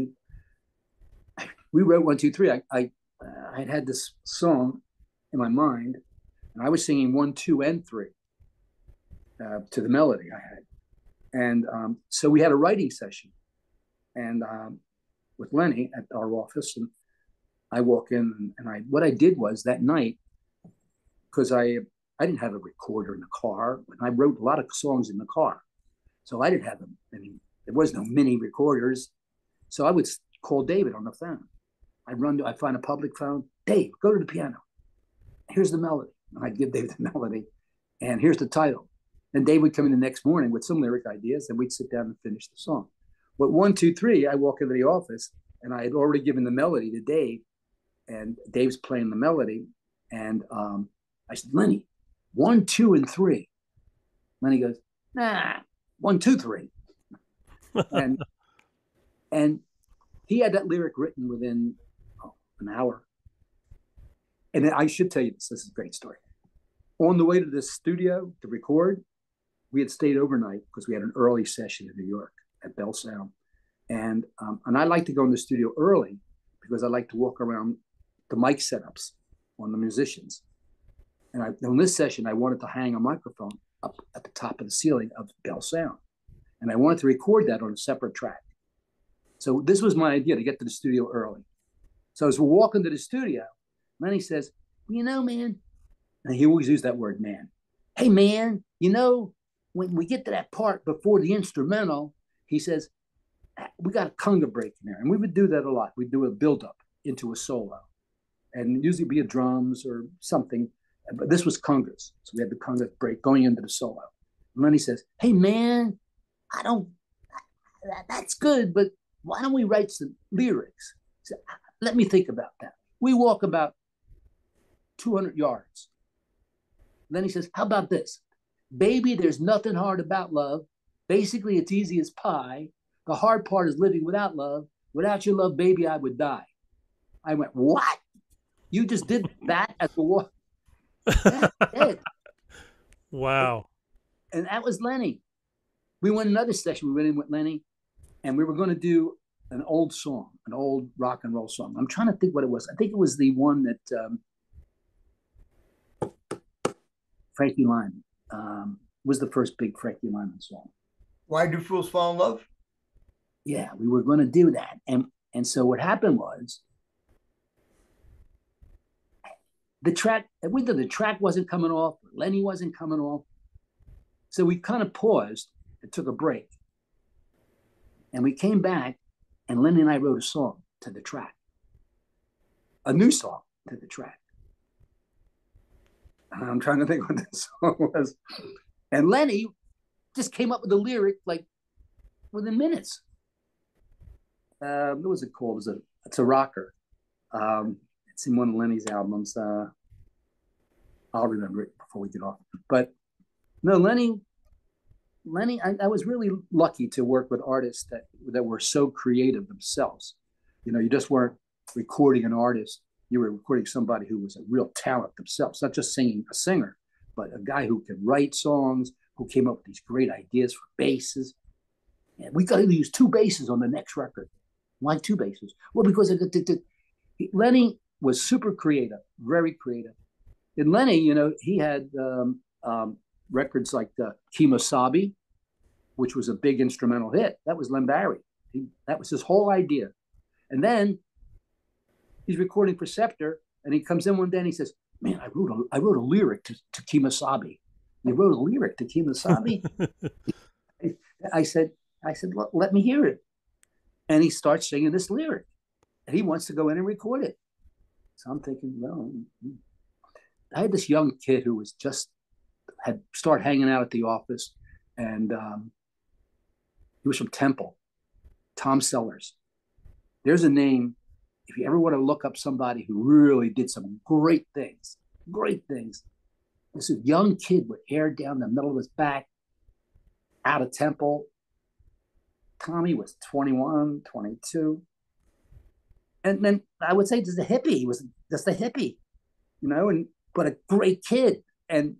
we wrote 1, 2, 3. I had this song in my mind, and I was singing 1, 2, and 3 to the melody I had. And so we had a writing session, and with Lenny at our office, and I walk in, and what I did was that night, because I didn't have a recorder in the car, and I wrote a lot of songs in the car, so I didn't have them. I mean, there was no mini recorders, so I would call David on the phone. I'd find a public phone. Dave, go to the piano. Here's the melody. And I'd give Dave the melody, and here's the title. Then Dave would come in the next morning with some lyric ideas, and we'd sit down and finish the song. But 1, 2, 3, I walk into the office, and I had already given the melody to Dave, and Dave's playing the melody, and I said, Lenny, 1, 2, and 3. Lenny goes, nah, 1, 2, 3. and he had that lyric written within an hour. And I should tell you this is a great story. On the way to the studio to record, we had stayed overnight because we had an early session in New York at Bell Sound. And I like to go in the studio early because I like to walk around the mic setups on the musicians. And on this session, I wanted to hang a microphone up at the top of the ceiling of Bell Sound. And I wanted to record that on a separate track. So this was my idea, to get to the studio early. So as we're walking to the studio, Lenny says, you know, man, and he always used that word, man. Hey, man, you know, when we get to that part before the instrumental, he says, we got a conga break in there. And we would do that a lot. We'd do a build-up into a solo. And usually be a drums or something. But this was congas. So we had the conga break going into the solo. And Lenny says, hey, man, that's good, but why don't we write some lyrics? So, let me think about that. We walk about 200 yards. Then he says, how about this? Baby, there's nothing hard about love. Basically, it's easy as pie. The hard part is living without love. Without your love, baby, I would die. I went, what? You just did that at the walk? Wow. And that was Lenny. We went another session. We went in with Lenny, and we were going to do an old song, an old rock and roll song. I'm trying to think what it was. I think it was the one that Frankie Lyman was the first big Frankie Lyman song. Why Do Fools Fall in Love? Yeah, we were going to do that. And so what happened was the track wasn't coming off, Lenny wasn't coming off. So we kind of paused and took a break. And we came back, and Lenny and I wrote a song to the track, a new song to the track. I'm trying to think what the song was. And Lenny just came up with the lyric like within minutes. What was it called? It's a rocker. It's in one of Lenny's albums. I'll remember it before we get off. But no, Lenny, I was really lucky to work with artists that were so creative themselves. You know, you just weren't recording an artist. You were recording somebody who was a real talent themselves, not just singing a singer, but a guy who could write songs, who came up with these great ideas for basses. And we got to use 2 basses on the next record. Why 2 basses? Well, because Lenny was super creative, very creative. And Lenny, you know, he had records like Kemosabe, which was a big instrumental hit. That was Len Barry. That was his whole idea. And then he's recording for Scepter, and he comes in one day and he says, "Man, I wrote a lyric to Kemosabe." You wrote a lyric to Kemosabe? I said, let me hear it. And he starts singing this lyric. And he wants to go in and record it. So I'm thinking, well, I had this young kid who was had started hanging out at the office, and he was from Temple, Tom Sellers. There's a name, if you ever want to look up somebody who really did some great things. This young kid with hair down the middle of his back, out of Temple. Tommy was 21, 22. And then I would say just a hippie. He was just a hippie, you know, but a great kid. And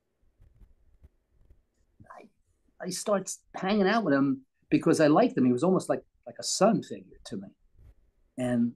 I started hanging out with him because I liked him. He was almost like a son figure to me. And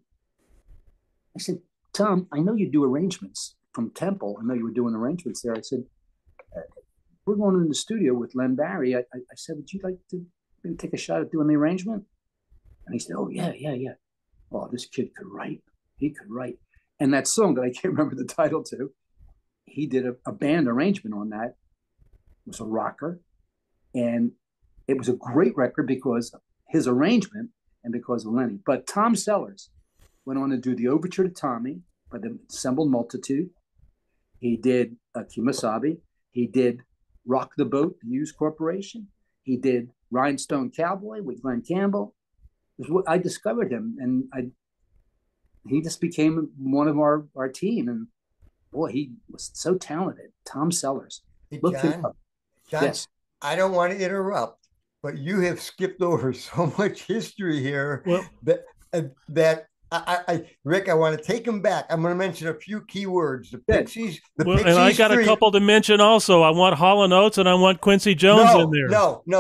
I said, "Tom, I know you do arrangements from Temple. I know you were doing arrangements there." I said, "We're going in the studio with Len Barry." I said, "Would you like to take a shot at doing the arrangement?" And he said, "Oh, yeah. Oh, this kid could write. He could write." And that song that I can't remember the title to, he did a band arrangement on that. It was a rocker. And it was a great record because of his arrangement and because of Lenny. But Tom Sellers went on to do the Overture to Tommy by the Assembled Multitude. He did Kemosabe. He did Rock the Boat, the Hughes Corporation. He did Rhinestone Cowboy with Glenn Campbell. I discovered him, and he just became one of our team. And boy, he was so talented. Tom Sellers. Hey, Look him up. John, Yes. I don't want to interrupt, but you have skipped over so much history here that Rick, I want to take him back. I'm going to mention a few key words. The Pixies. And I got a couple to mention also. I want Hall & Oates and I want Quincy Jones in there.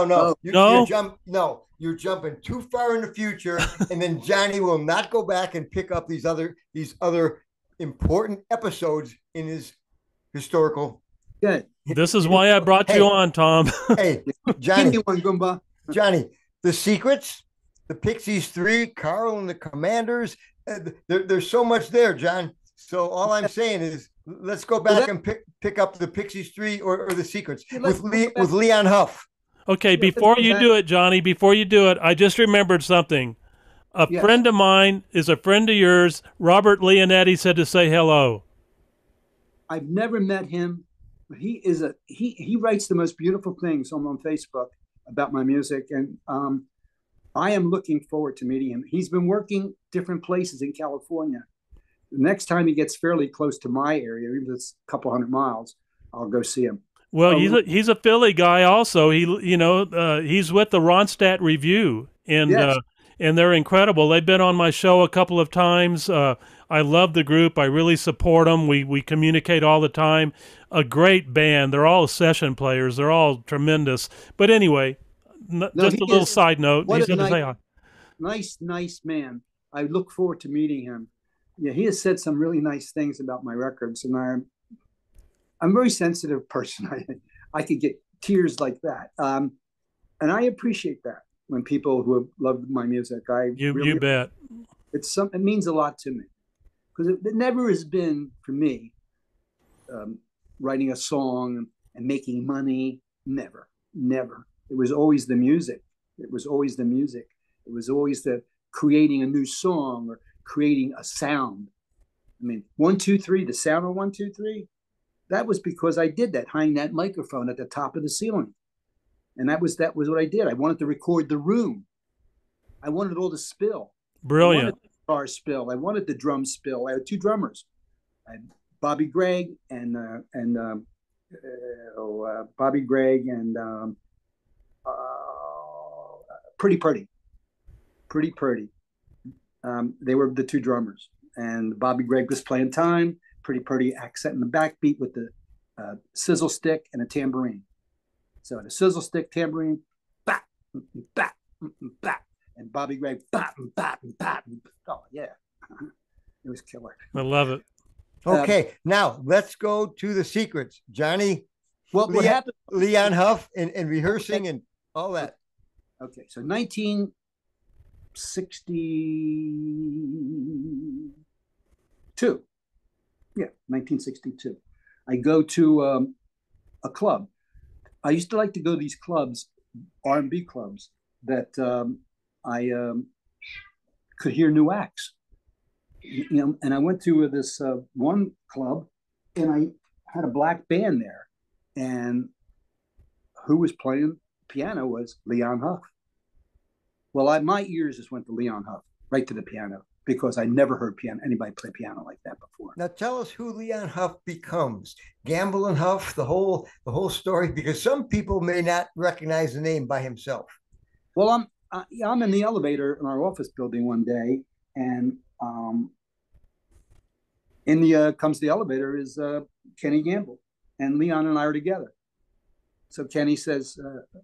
No. You're jumping too far in the future, and then Johnny will not go back and pick up these other important episodes in his historical. Good. This is why I brought you on, Tom. Hey, Johnny. Johnny, The Secrets, the Pixies 3, Carl and the Commanders. There's so much there, John. So all I'm saying is let's go back and pick up the Pixies 3 or The Secrets with Leon Huff. Okay, before you do it, Johnny, I just remembered something. A friend of mine is a friend of yours. Robert Leonetti said to say hello. I've never met him. He writes the most beautiful things on Facebook about my music, and I am looking forward to meeting him. He's been working different places in California. The next time he gets fairly close to my area, even if it's a couple 100 miles, I'll go see him. Well, he's a Philly guy also. He's with the Ronstadt Review, and they're incredible. They've been on my show a couple of times. I love the group. I really support them. We communicate all the time. A great band. They're all session players. They're all tremendous. But anyway, just a little side note. He's going to say hi. Nice man. I look forward to meeting him. Yeah, he has said some really nice things about my records, and I'm a very sensitive person. I could get tears like that, and I appreciate that when people who have loved my music. You bet. It means a lot to me because it never has been for me writing a song and making money. Never. It was always the music. It was always the creating a new song or creating a sound. I mean, 1, 2, 3, the sound of 1, 2, 3. That was because I did that, hang that microphone at the top of the ceiling. And that was what I did. I wanted to record the room. I wanted all the spill. Brilliant. I wanted the guitar spill. I wanted the drum spill. I had 2 drummers. I had Bobby Gregg and Pretty Purdy. They were the 2 drummers. And Bobby Gregg was playing time. Pretty Purdy accenting the backbeat with the sizzle stick and a tambourine. So the sizzle stick, tambourine, bap, bap, bap, and Bobby Gregg, bap, bap, bap. Oh yeah, it was was killer. I love it. Okay, now let's go to the secrets, Johnny. Well, what happened? Leon Huff and rehearsing and all that. Okay, so 1962. Yeah, 1962. I go to a club. I used to like to go to these clubs, R&B clubs, that I could hear new acts. And I went to this one club, and I had a black band there, and who was playing piano was Leon Huff. Well, my ears just went to Leon Huff, right to the piano, because I never heard anybody play piano like that before. Now tell us who Leon Huff becomes. Gamble and Huff, the whole story, because some people may not recognize the name by himself. Well, I'm in the elevator in our office building one day, and comes the elevator is Kenny Gamble, and Leon and I are together. So Kenny says,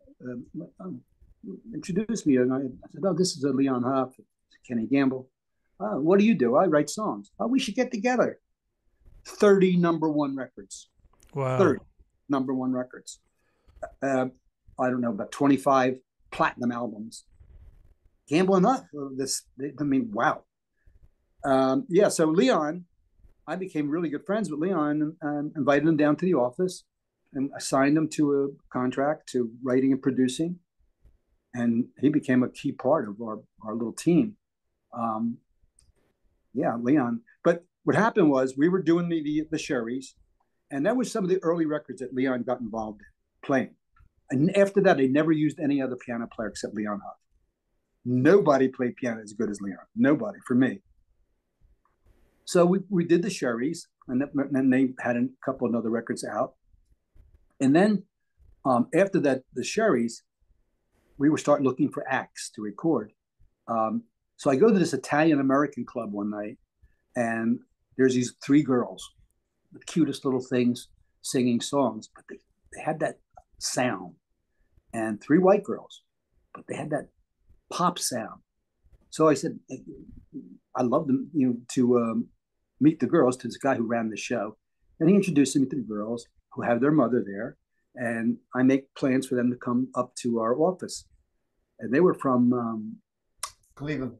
introduce me. And I said, oh, this is a Leon Huff, Kenny Gamble. What do you do? I write songs. Oh, we should get together. 30 number one records. Wow. 30 number one records. I don't know, about 25 platinum albums. Gamble and Huff. Wow. Yeah, so Leon, I became really good friends with Leon and invited him down to the office and assigned him to a contract to writing and producing. And he became a key part of our little team. Yeah, Leon. But what happened was we were doing the Sherrys, and that was some of the early records that Leon got involved in playing. And after that, they never used any other piano player except Leon Huff. Nobody played piano as good as Leon. Nobody, for me. So we did the Sherrys, and then they had a couple of other records out. And then after that, the Sherrys, we were starting looking for acts to record. So I go to this Italian-American club one night, and there's these three girls, the cutest little things, singing songs, but they had that sound. And three white girls, but they had that pop sound. So I said, I love them, to meet the girls, to this guy who ran the show. And he introduced me to the girls who have their mother there. And I make plans for them to come up to our office. And they were from Cleveland.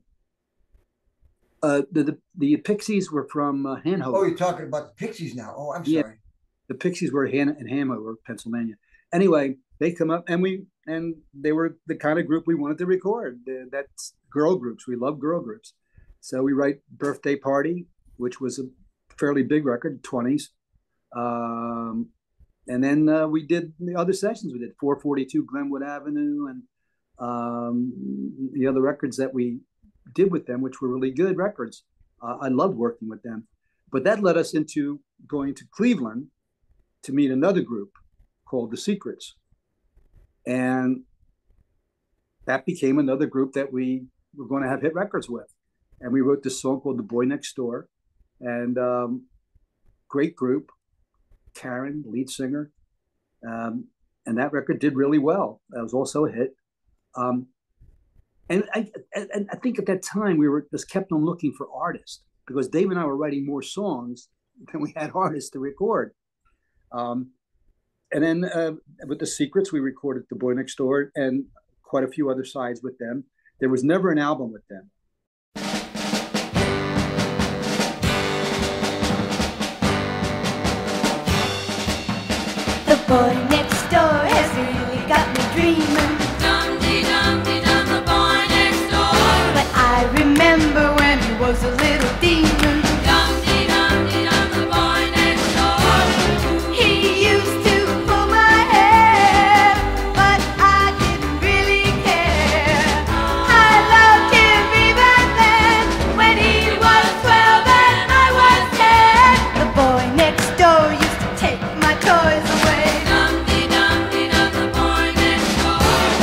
The Pixies were from Hanover. Oh, you're talking about the Pixies now. Oh, I'm sorry. Yeah, the Pixies were in Hanover, Pennsylvania. Anyway, they come up, and they were the kind of group we wanted to record. That's girl groups. We love girl groups. So we write Birthday Party, which was a fairly big record, 20s. And then we did the other sessions. We did 442 Glenwood Avenue, and the other records that we did with them, which were really good records. I loved working with them. But that led us into going to Cleveland to meet another group called The Secrets. And that became another group that we were going to have hit records with. And we wrote this song called The Boy Next Door. And great group, Karen, lead singer. And that record did really well. That was also a hit. And I think at that time we were just kept on looking for artists, because Dave and I were writing more songs than we had artists to record. And then with The Secrets, we recorded The Boy Next Door and quite a few other sides with them. There was never an album with them. The boy next door has really got me dreaming. Dum-dee-dum-dee-dum, the boy next door. But I remember when he was a little demon. Dum-dee-dum-dee-dum, the boy next door. He used to pull my hair, but I didn't really care. I loved him even then, when he was 12 and I was 10. The boy next door used to take my toys away. Dum-dee-dum-dee-dum, the boy next door.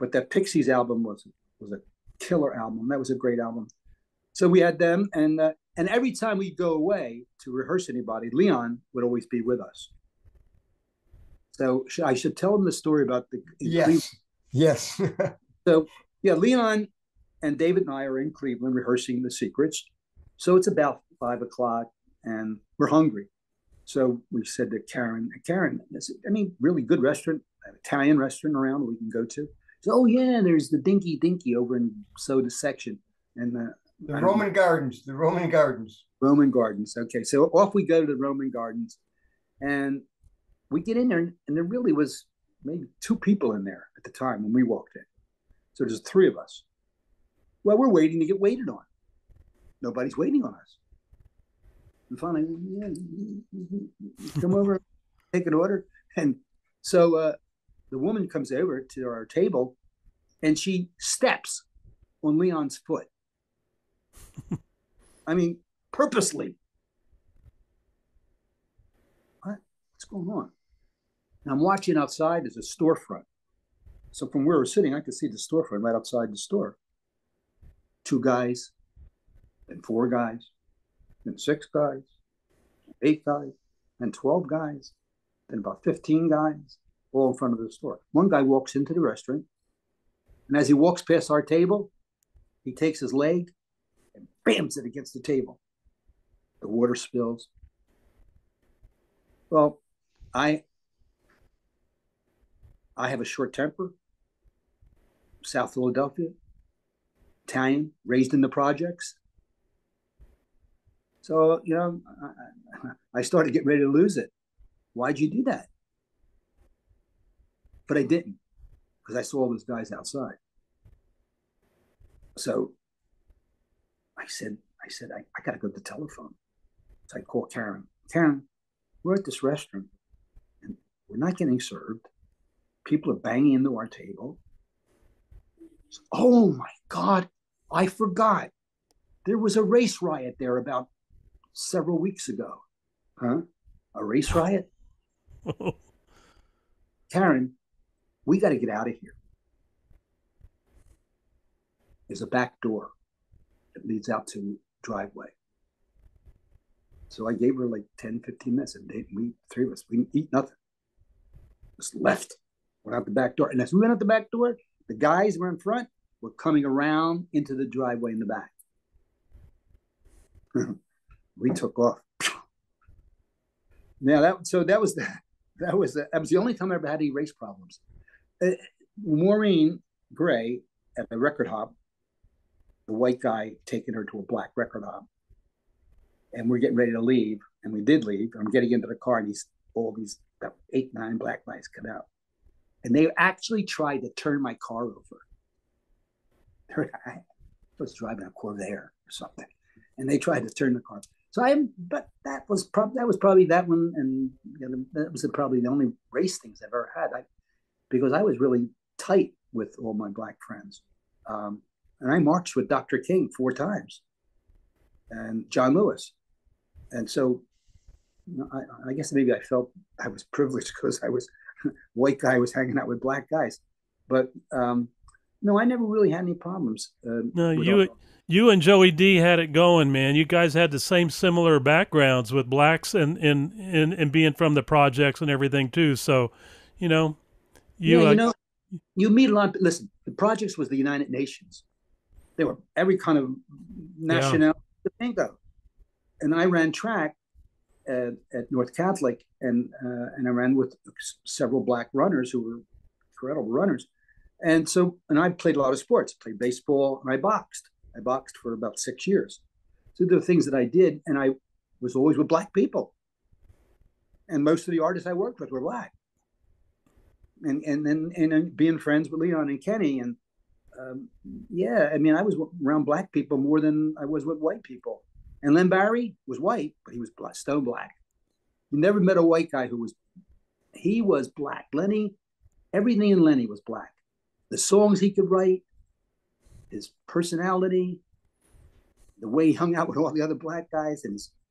but that Pixies album was a killer album. That was a great album. So we had them, and every time we'd go away to rehearse anybody, Leon would always be with us. So I should tell them the story about the yes. So yeah, Leon and David and I are in Cleveland rehearsing The Secrets. So it's about 5 o'clock, and we're hungry. So we said to Karen, is there any really good restaurant, an Italian restaurant around we can go to? So, oh yeah, there's the Dinky over in Soda section, and the Roman Gardens. Roman Gardens. Okay, so off we go to the Roman Gardens, and we get in there, and there really was maybe 2 people in there at the time when we walked in. So there's 3 of us. Well, we're waiting to get waited on. Nobody's waiting on us. And finally, come over, take an order. And so the woman comes over to our table, and she steps on Leon's foot. I mean, purposely. What's going on? And I'm watching outside. There's a storefront. So from where we're sitting, I could see the storefront right outside the store. 2 guys, and 4 guys, and 6 guys, 8 guys, and 12 guys, and about 15 guys, all in front of the store. One guy walks into the restaurant, and as he walks past our table, he takes his leg and bams it against the table. The water spills. Well, I have a short temper. South Philadelphia, Italian, raised in the projects. So, you know, I started getting ready to lose it. Why'd you do that? But I didn't, because I saw those guys outside. So I said, I got to go to the telephone. So I called Karen. Karen, we're at this restaurant, and we're not getting served. People are banging into our table. So, oh my God, I forgot. There was a race riot there about several weeks ago. Huh? A race riot? Karen, we got to get out of here. There's a back door that leads out to the driveway. So I gave her like 10, 15 minutes, and we 3 of us, we didn't eat nothing. Just left, went out the back door. And as we went out the back door, the guys were in front, were coming around into the driveway in the back. We took off. Now that was the only time I ever had any race problems. Maureen Gray at the record hop, the white guy taking her to a black record hop, and we're getting ready to leave, and we did leave. I'm getting into the car, and all these about 8, 9 black guys come out, and they actually tried to turn my car over. I was driving a Corvair or something, and they tried to turn the car. But that was probably that one, and that was probably the only race things I've ever had. Because I was really tight with all my black friends, and I marched with Dr. King 4 times, and John Lewis, and so I guess maybe I felt I was privileged because I was white guy was hanging out with black guys, but no, I never really had any problems. No, you and Joey D had it going, man. You guys had the same similar backgrounds with blacks and being from the projects and everything too. So, you know, you meet a lot. Listen, the projects was the United Nations. They were every kind of nationality to think of. And I ran track at North Catholic, and I ran with several black runners who were incredible runners. And I played a lot of sports. I played baseball, and I boxed. I boxed for about 6 years. So there were things that I did, and I was always with black people. And most of the artists I worked with were black. And being friends with Leon and Kenny, and I mean, I was around black people more than I was with white people. And Len Barry was white, but he was stone black. You never met a white guy he was black. Lenny, everything in Lenny was black. The songs he could write, his personality, the way he hung out with all the other black guys,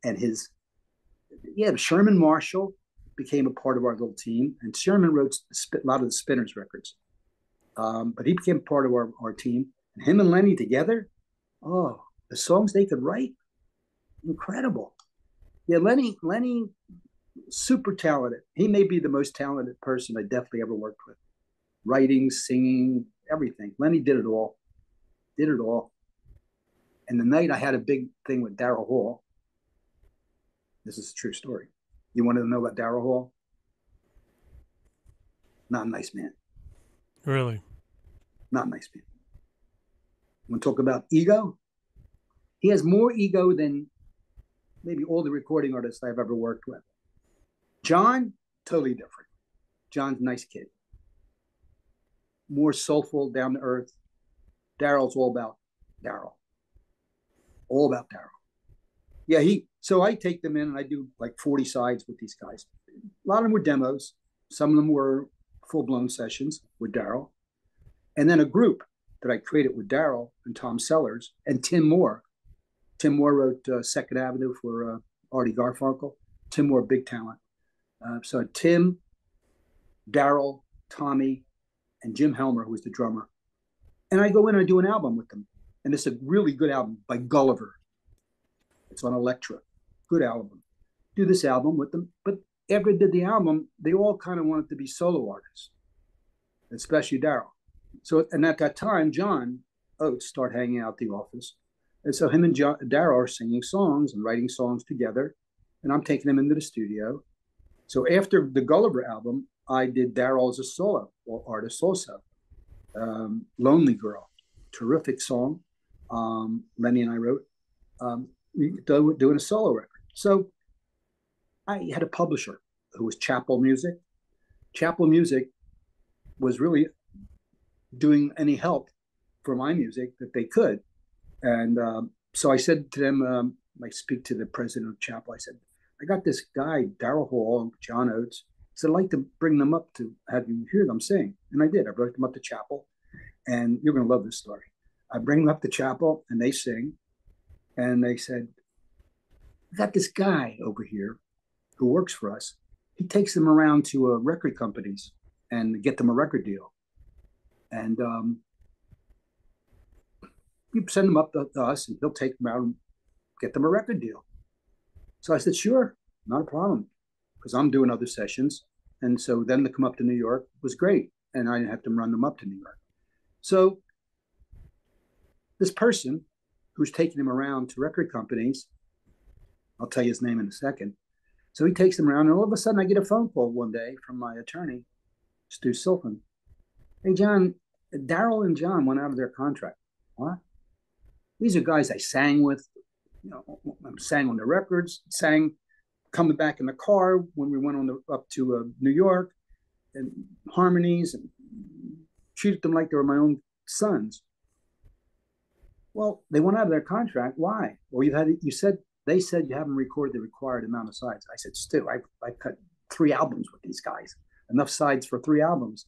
Sherman Marshall became a part of our little team, and Sherman wrote a lot of the Spinners records. But he became part of our team. And him and Lenny together, oh, the songs they could write, incredible. Yeah, Lenny, super talented. He may be the most talented person I definitely ever worked with. Writing, singing, everything. Lenny did it all. Did it all. And the night I had a big thing with Daryl Hall. This is a true story. You wanted to know about Daryl Hall? Not a nice man. Really? Not a nice man. Want to talk about ego? He has more ego than maybe all the recording artists I've ever worked with. John, totally different. John's a nice kid. More soulful, down to earth. Daryl's all about Daryl. All about Daryl. Yeah, so I take them in and I do like 40 sides with these guys. A lot of them were demos. Some of them were full-blown sessions with Daryl. And then a group that I created with Daryl and Tom Sellers and Tim Moore. Tim Moore wrote Second Avenue for Artie Garfunkel. Tim Moore, big talent. So Tim, Daryl, Tommy, and Jim Helmer, who was the drummer. And I go in and I do an album with them. And it's a really good album by Gulliver. It's on Elektra. Good album. Do this album with them. But after I did the album, they all kind of wanted to be solo artists, especially Daryl. So, and at that time, John Oates started hanging out at the office. And so him and Daryl are singing songs and writing songs together. And I'm taking them into the studio. So after the Gulliver album, I did Daryl as a solo artist also. Lonely Girl, terrific song. Lenny and I wrote, doing a solo record. So I had a publisher who was Chapel Music. Chapel Music was really doing any help for my music that they could. And so I said to them, I speak to the president of Chapel. I said, I got this guy, Daryl Hall and John Oates. I said, I'd like to bring them up to have you hear them sing. And I did. I brought them up to Chapel. And you're going to love this story. I bring them up to Chapel and they sing. And they said, we got this guy over here who works for us. He takes them around to record companies and get them a record deal. And you send them up to us and he'll take them out and get them a record deal. So I said, sure, not a problem, because I'm doing other sessions. And so them to come up to New York was great. And I didn't have to run them up to New York. So this person who's taking him around to record companies, I'll tell you his name in a second. So he takes them around, and all of a sudden I get a phone call one day from my attorney, Stu Silfen. Hey, John, Daryl and John went out of their contract. What? These are guys I sang with. You know, I sang on the records, sang coming back in the car when we went up to New York, and harmonies, and treated them like they were my own sons. Well, they went out of their contract. Why? Well, they said you haven't recorded the required amount of sides. I said, Stu, I cut 3 albums with these guys, enough sides for 3 albums.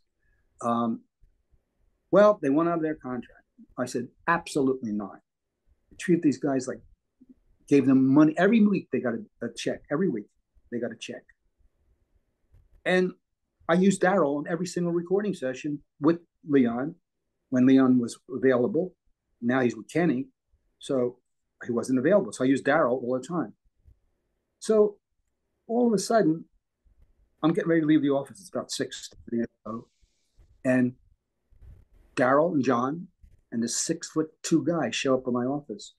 Well, they went out of their contract. I said, absolutely not. I treat these guys like, gave them money. Every week they got a check. Every week they got a check. And I used Daryl on every single recording session with Leon when Leon was available. Now he's with Kenny. So he wasn't available. So I used Daryl all the time. So all of a sudden, I'm getting ready to leave the office. It's about 6 p.m. And Daryl and John and this 6'2" guy show up in my office.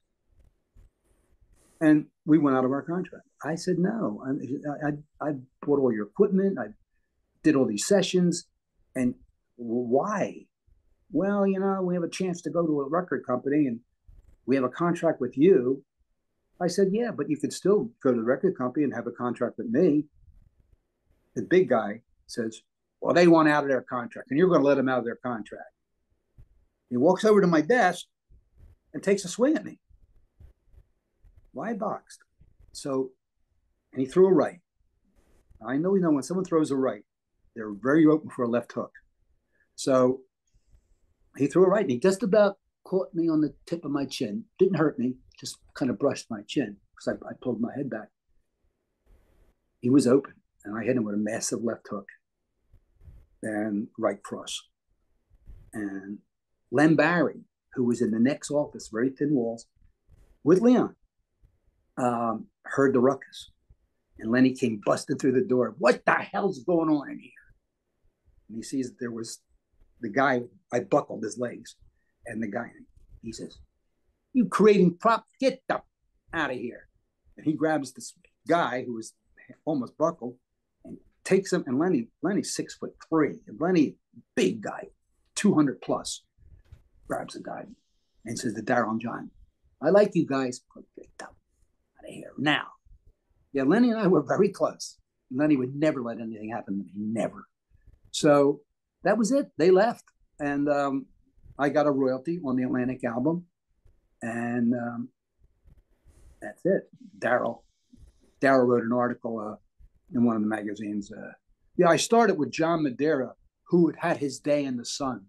And we went out of our contract. I said, no, I bought all your equipment. I did all these sessions. And why? Well, you know, we have a chance to go to a record company and we have a contract with you. I said, yeah, but you could still go to the record company and have a contract with me. The big guy says, well, they want out of their contract and you're going to let them out of their contract. He walks over to my desk and takes a swing at me. Well, I boxed. So, and he threw a right. I know when someone throws a right, they're very open for a left hook. So he threw a right and he just about caught me on the tip of my chin. Didn't hurt me, just kind of brushed my chin because I pulled my head back. He was open and I hit him with a massive left hook and right cross. And Len Barry, who was in the next office, very thin walls, with Leon, heard the ruckus. And Lenny came busting through the door. What the hell's going on in here? And he sees that there was the guy. I buckled his legs. And the guy, he says, "You creating prop, get the out of here." And he grabs this guy who was almost buckled and takes him. And Lenny's 6'3", and Lenny, big guy, 200 plus, grabs the guy and says to Darryl and John, "I like you guys, but get the out of here now." Yeah, Lenny and I were very close. Lenny would never let anything happen to me, never. So that was it. They left, and I got a royalty on the Atlantic album, and that's it. Darryl wrote an article in one of the magazines. Yeah, I started with John Madara, who had his day in the sun.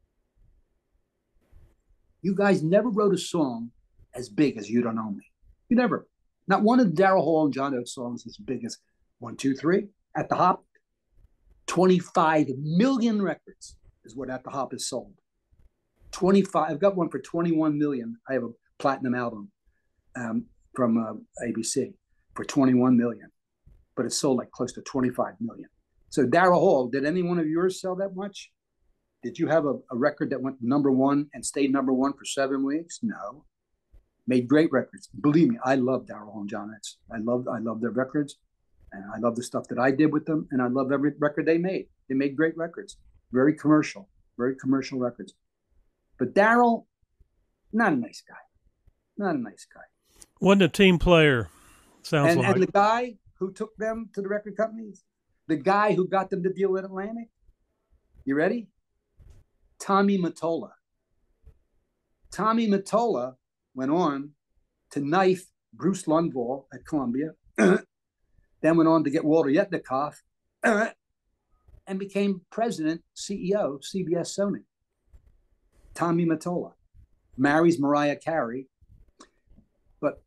You guys never wrote a song as big as "You Don't Know Me." You never. Not one of Darryl Hall and John Oates songs as big as 1, 2, 3 at the Hop. 25 million records is what At the Hop is sold. 25. I've got one for 21 million. I have a platinum album from ABC for 21 million, but it's sold like close to 25 million. So Darryl Hall, did any one of yours sell that much? Did you have a record that went #1 and stayed #1 for 7 weeks? No. Made great records. Believe me, I love Darryl Hall and John Oates. I love their records, and I love the stuff that I did with them, and I love every record they made. They made great records. Very commercial records. But Darryl, not a nice guy. Not a nice guy. Wasn't a team player, sounds like. And the guy who took them to the record companies, the guy who got them to deal with Atlantic, you ready? Tommy Mottola. Tommy Mottola went on to knife Bruce Lundvall at Columbia, then went on to get Walter Yetnikoff, and became president, CEO, CBS Sony. Tommy Mottola marries Mariah Carey, but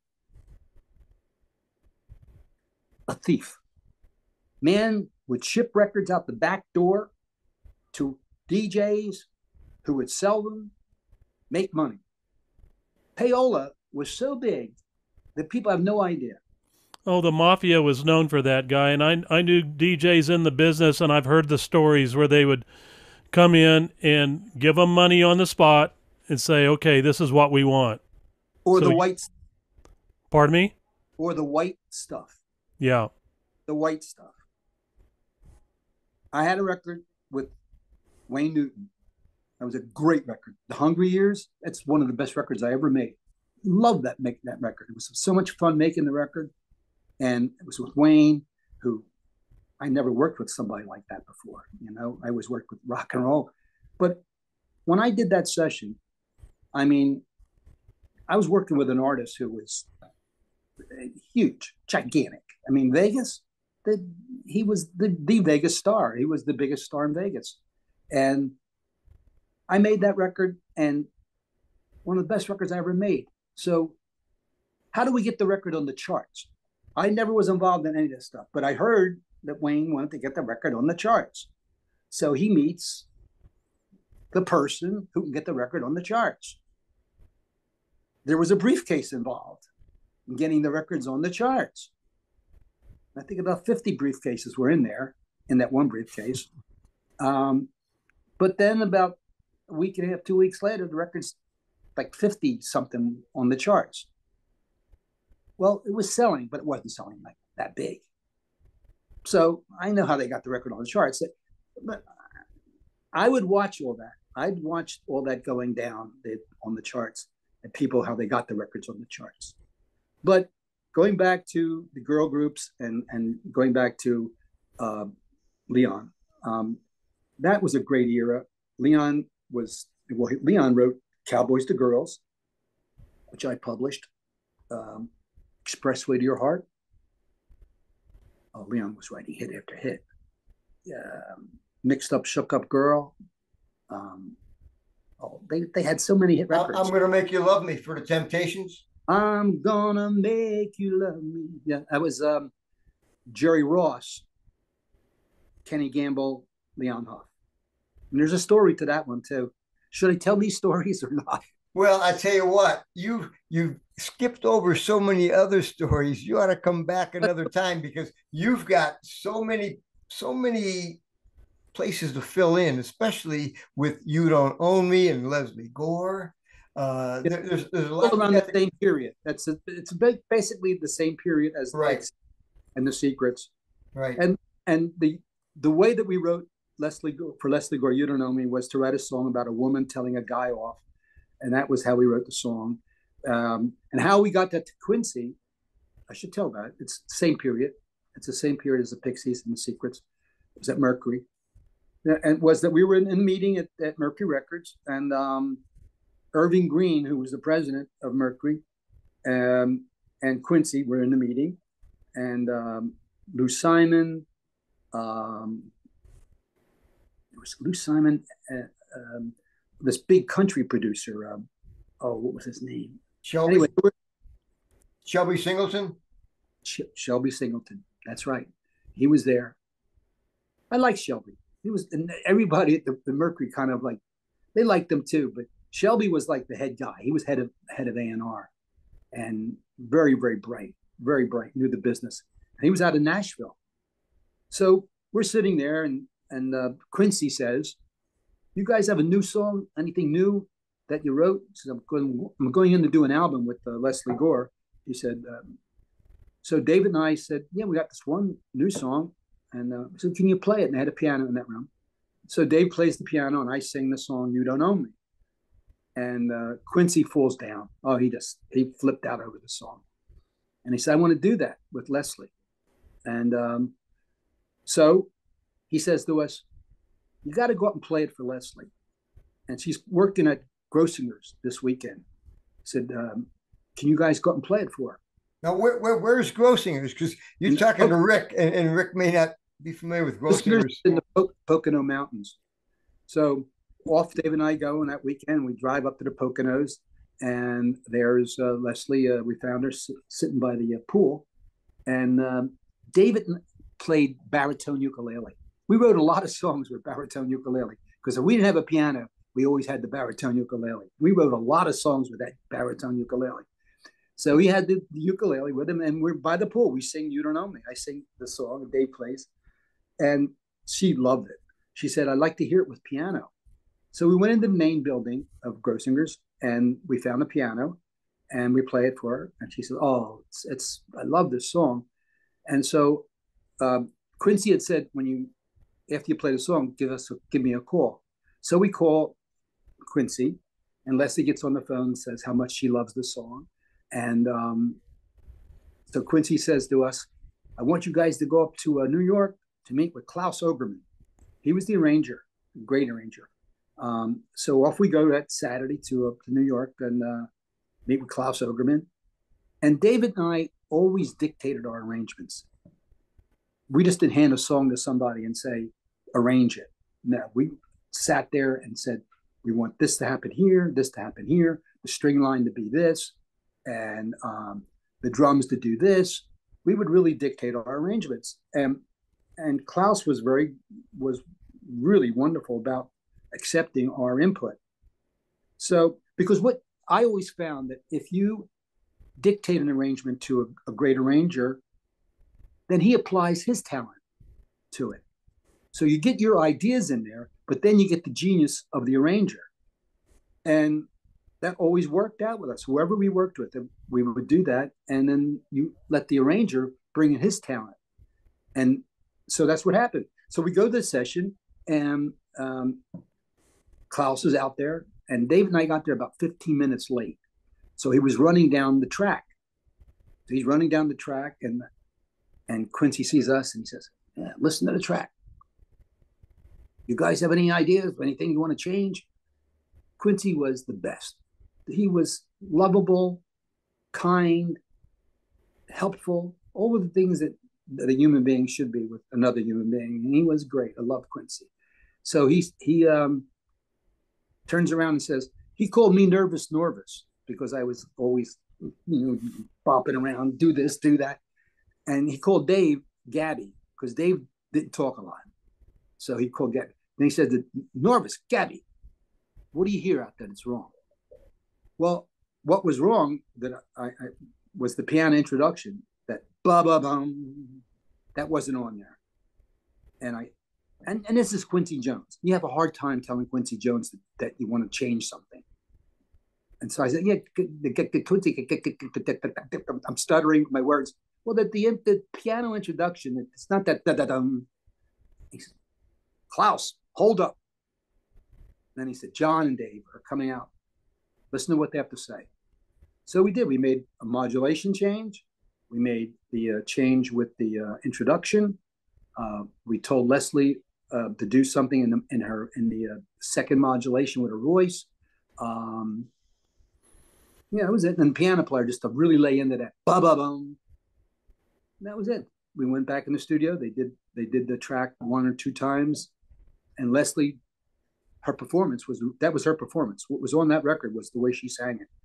a thief. Man would ship records out the back door to DJs who would sell them, make money. Payola was so big that people have no idea. Oh, the Mafia was known for that guy, and I knew DJs in the business, and I've heard the stories where they would come in and give them money on the spot and say, "Okay, this is what we want." Or so the white. Pardon me? Or the white stuff. Yeah. The white stuff. I had a record with Wayne Newton. That was a great record. The Hungry Years, that's one of the best records I ever made. Love that record. It was so much fun making the record. And it was with Wayne, who I never worked with somebody like that before. You know, I always worked with rock and roll. But when I did that session, I mean, I was working with an artist who was huge, gigantic. I mean, Vegas, he was the Vegas star. He was the biggest star in Vegas. And I made that record, and one of the best records I ever made. So how do we get the record on the charts? I never was involved in any of this stuff, but I heard that Wayne wanted to get the record on the charts. So he meets the person who can get the record on the charts. There was a briefcase involved in getting the records on the charts. I think about 50 briefcases were in there, in that one briefcase. But then about a week and a half, 2 weeks later, the record's like 50 something on the charts. Well, it was selling, but it wasn't selling like that big. So I know how they got the record on the charts. But I would watch all that. I'd watch all that going down on the charts, and people, how they got the records on the charts. But going back to the girl groups and going back to Leon, that was a great era. Leon wrote Cowboys to Girls, which I published. Expressway to Your Heart. Oh, Leon was writing hit after hit. Mixed Up, Shook Up Girl. They had so many hit records. I'm Gonna Make You Love Me for the Temptations. I'm gonna make you love me. Yeah, that was Jerry Ross, Kenny Gamble, Leon Huff. And there's a story to that one too. Should I tell these stories or not? Well, I tell you what, you've skipped over so many other stories. You ought to come back another time because you've got so many places to fill in, especially with "You Don't Own Me" and Leslie Gore. There's a lot around the same period. It's basically the same period as right. Lights and the Secrets, right? And the way that we wrote Leslie Gore, "You Don't Know Me," was to write a song about a woman telling a guy off, and that was how we wrote the song. And how we got that to Quincy, I should tell that. It's the same period. It's the same period as the Pixies and the Secrets. It was at Mercury. And was that we were in a meeting at Mercury Records, and Irving Green, who was the president of Mercury, and Quincy were in the meeting, and Lou Simon, it was Lou Simon, this big country producer. What was his name? Shelby Singleton. Shelby Singleton. That's right. He was there. I like Shelby. He was, and everybody at the Mercury kind of like, they liked him too, but Shelby was like the head guy. He was head of A&R, and very, very bright, knew the business. And he was out of Nashville. So we're sitting there, and Quincy says, "You guys have a new song? Anything new that you wrote?" He said, I'm going in to do an album with Leslie Gore. He said, so David and I said, "Yeah, we got this one new song." And I said, "Can you play it?" And I had a piano in that room. So Dave plays the piano, and I sing the song "You Don't Own Me." And Quincy falls down. Oh, he flipped out over the song. And he said, "I want to do that with Leslie." And so he says to us, "You got to go up and play it for Leslie. And she's working at Grossinger's this weekend." He said, "Can you guys go up and play it for her?" Now, where's Grossinger's? Because you're talking to Rick, and Rick may not be familiar with Grossinger's. In the Pocono Mountains. So off Dave and I go on that weekend. We drive up to the Poconos, and there's Leslie. We found her sitting by the pool, and David played baritone ukulele. We wrote a lot of songs with baritone ukulele because if we didn't have a piano, we always had the baritone ukulele. We wrote a lot of songs with that baritone ukulele. So he had the ukulele with him, and we're by the pool. We sing "You Don't Know Me." I sing the song, and Dave plays, and she loved it. She said, "I'd like to hear it with piano." So we went into the main building of Grossinger's, and we found a piano, and we play it for her. And she said, "Oh, I love this song." And so Quincy had said, after you play the song, give me a call. So we call Quincy, and Leslie gets on the phone and says how much she loves the song. And so Quincy says to us, "I want you guys to go up to New York to meet with Klaus Ogerman." He was the arranger, great arranger. So off we go that Saturday to New York and meet with Klaus Ogerman. And David and I always dictated our arrangements. We just didn't hand a song to somebody and say, "Arrange it." No, we sat there and said, "We want this to happen here, this to happen here, the string line to be this, and the drums to do this." We would really dictate our arrangements. And Klaus was really wonderful about accepting our input. So, because what I always found that if you dictate an arrangement to a great arranger, then he applies his talent to it. So you get your ideas in there, but then you get the genius of the arranger. And that always worked out with us. Whoever we worked with, we would do that. And then you let the arranger bring in his talent. And so that's what happened. So we go to the session, and Klaus is out there, and Dave and I got there about 15 minutes late. So he was running down the track. So he's running down the track, and Quincy sees us, and he says, "Yeah, listen to the track. You guys have any ideas, anything you want to change?" Quincy was the best. He was lovable, kind, helpful, all of the things that a human being should be with another human being. And he was great. I love Quincy. So he turns around and says, he called me Nervous Norvis because I was always, bopping around, do this, do that. And he called Dave Gabby because Dave didn't talk a lot. So he called Gabby. Then he said, "Norvis, Gabby." what do you hear out there that's wrong? Well, what was wrong that I was the piano introduction, that ba-ba-bum, that wasn't on there. And this is Quincy Jones. You have a hard time telling Quincy Jones that you want to change something. And so I said, yeah, Quincy, I'm stuttering with my words. Well, the piano introduction, it's not that da-da-dum. He said, Klaus, hold up. And then he said, John and Dave are coming out. Listen to what they have to say. So we did. We made a modulation change. We made the change with the introduction. We told Leslie to do something in the second modulation with her voice. Yeah, that was it. And the piano player just to really lay into that ba-ba-bum. That was it. We went back in the studio. They did the track 1 or 2 times, and Leslie, her performance was her performance. What was on that record was the way she sang it.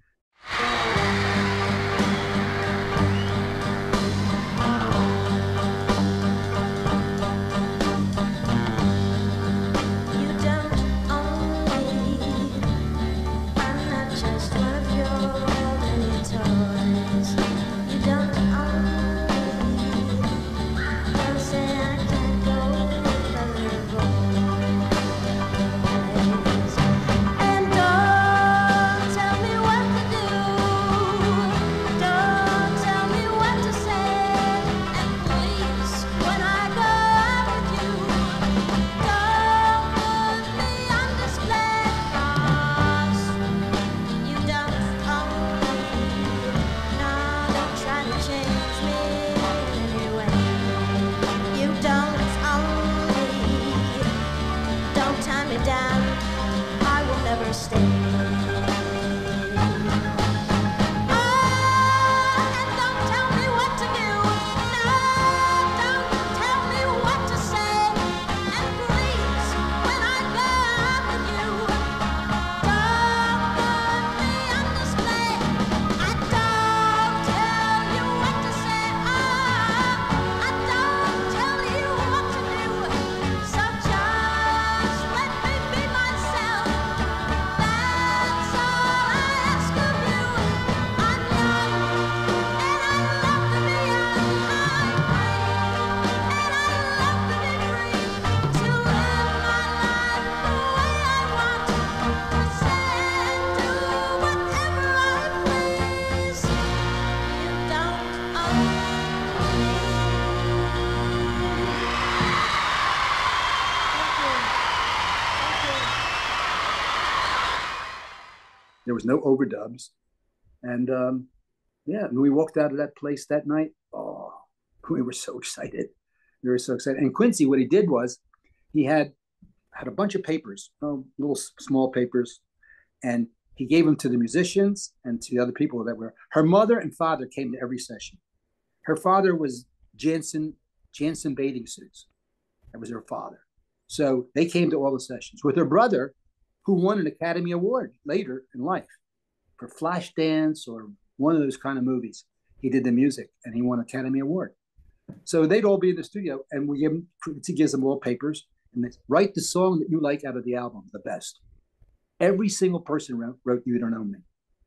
There was no overdubs. And yeah, we walked out of that place that night. Oh, we were so excited. We were so excited. And Quincy, what he did was he had a bunch of papers, little small papers, and he gave them to the musicians and to the other people that were. Her mother and father came to every session. Her father was Jansen bathing suits. That was her father. So they came to all the sessions with her brother, who won an Academy Award later in life for Flashdance or one of those kind of movies. He did the music and he won Academy Award. So they'd all be in the studio, and he gives them all papers and they write the song that you like out of the album, the best. Every single person wrote You Don't Know Me.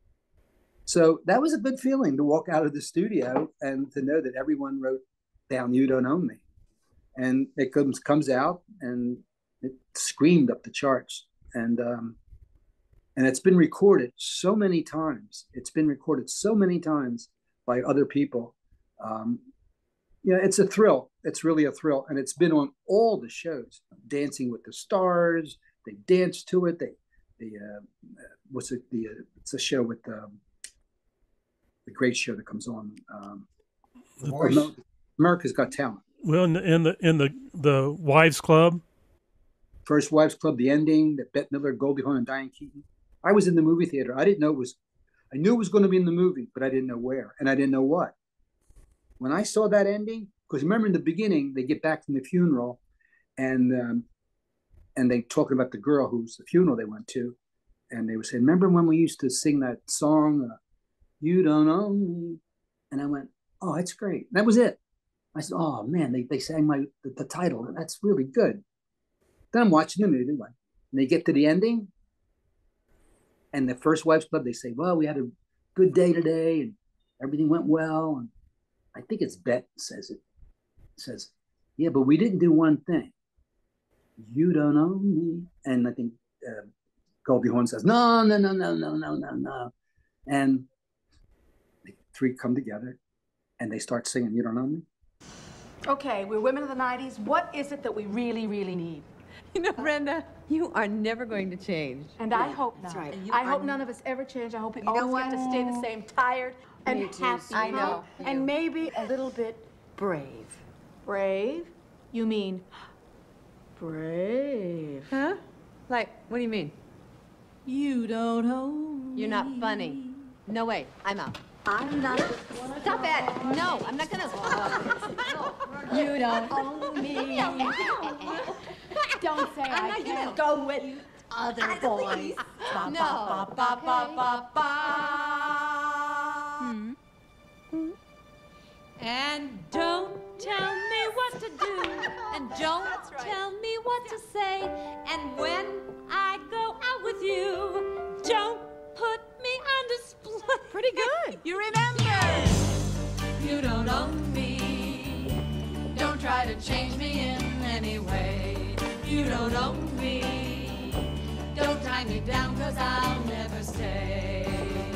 So that was a good feeling to walk out of the studio and to know that everyone wrote down You Don't Know Me. And it comes out and it screamed up the charts. And it's been recorded so many times. It's been recorded so many times by other people. It's a thrill. It's really a thrill. And it's been on all the shows. Dancing with the Stars. They dance to it. It's a show with the great show that comes on. America's Got Talent. Well, in the Wives Club. First Wives Club, the ending, that Bette Midler, Goldie Hawn, and Diane Keaton. I was in the movie theater. I knew it was going to be in the movie, but I didn't know where, and I didn't know what. When I saw that ending, because remember in the beginning, they get back from the funeral, and they talking about the girl whose the funeral they went to, and they were saying, remember when we used to sing that song, You Don't Know Me? And I went, oh, that's great. And that was it. I said, oh man, they sang the title. That's really good. Then I'm watching the movie, and they get to the ending, And the First Wives Club, they say, well, we had a good day today and everything went well. And I think it's Bet says it. Says, yeah, but we didn't do one thing. You don't own me. And I think Goldie Hawn says, no. And the three come together and they start singing, You Don't Own Me. Okay, we're women of the 90s. What is it that we really, really need? You know, Brenda, you are never going to change. And I hope not. That's right. I hope none of us ever change. I hope we always get to stay the same, tired and happy. I know. And maybe a little bit brave. Brave? You mean brave? Huh? Like, what do you mean? You don't own me. You're not funny. No way. I'm out. I'm not. Stop it. No, I'm not gonna. You don't own me. Don't say I can't go with other boys. No. And don't tell me what to do, and don't tell me what to say. And when I go out with you, don't put me on display. Pretty good. You remember? You don't own me. Don't try to change me in any way. You don't own me. Don't tie me down, 'cause I'll never stay.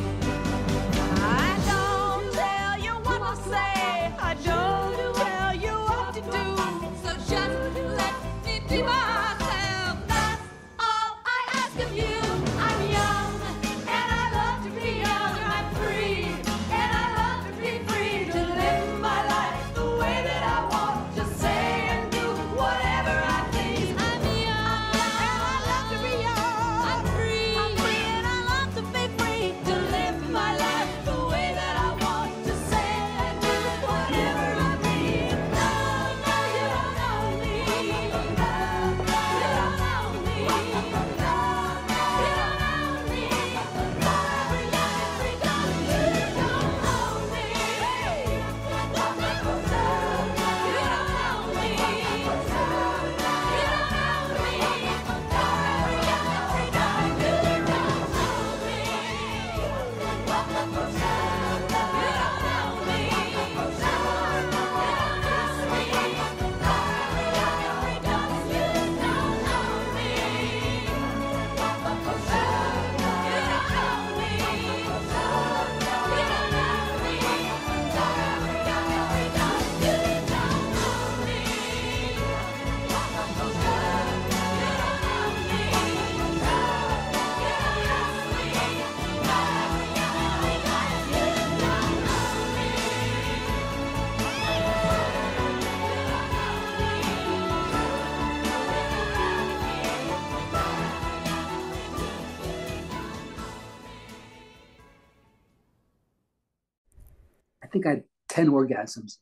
I don't tell you what to say. I don't tell you what to do. So just let me be myself. That's all I ask of you. I'm young, and I love to be young. I'm free, and I love to be free. To live my life the way that I want. To say and do whatever I please. I'm young, and I love to be young. I'm free, and I love to be free. To live my life the way that I want. To say and do whatever I please. No, no, you don't know me. No, no, you don't know me. No, no, you don't know me. Every day, every day, you don't know me. You don't know me. You don't know me. You don't I think I had 10 orgasms.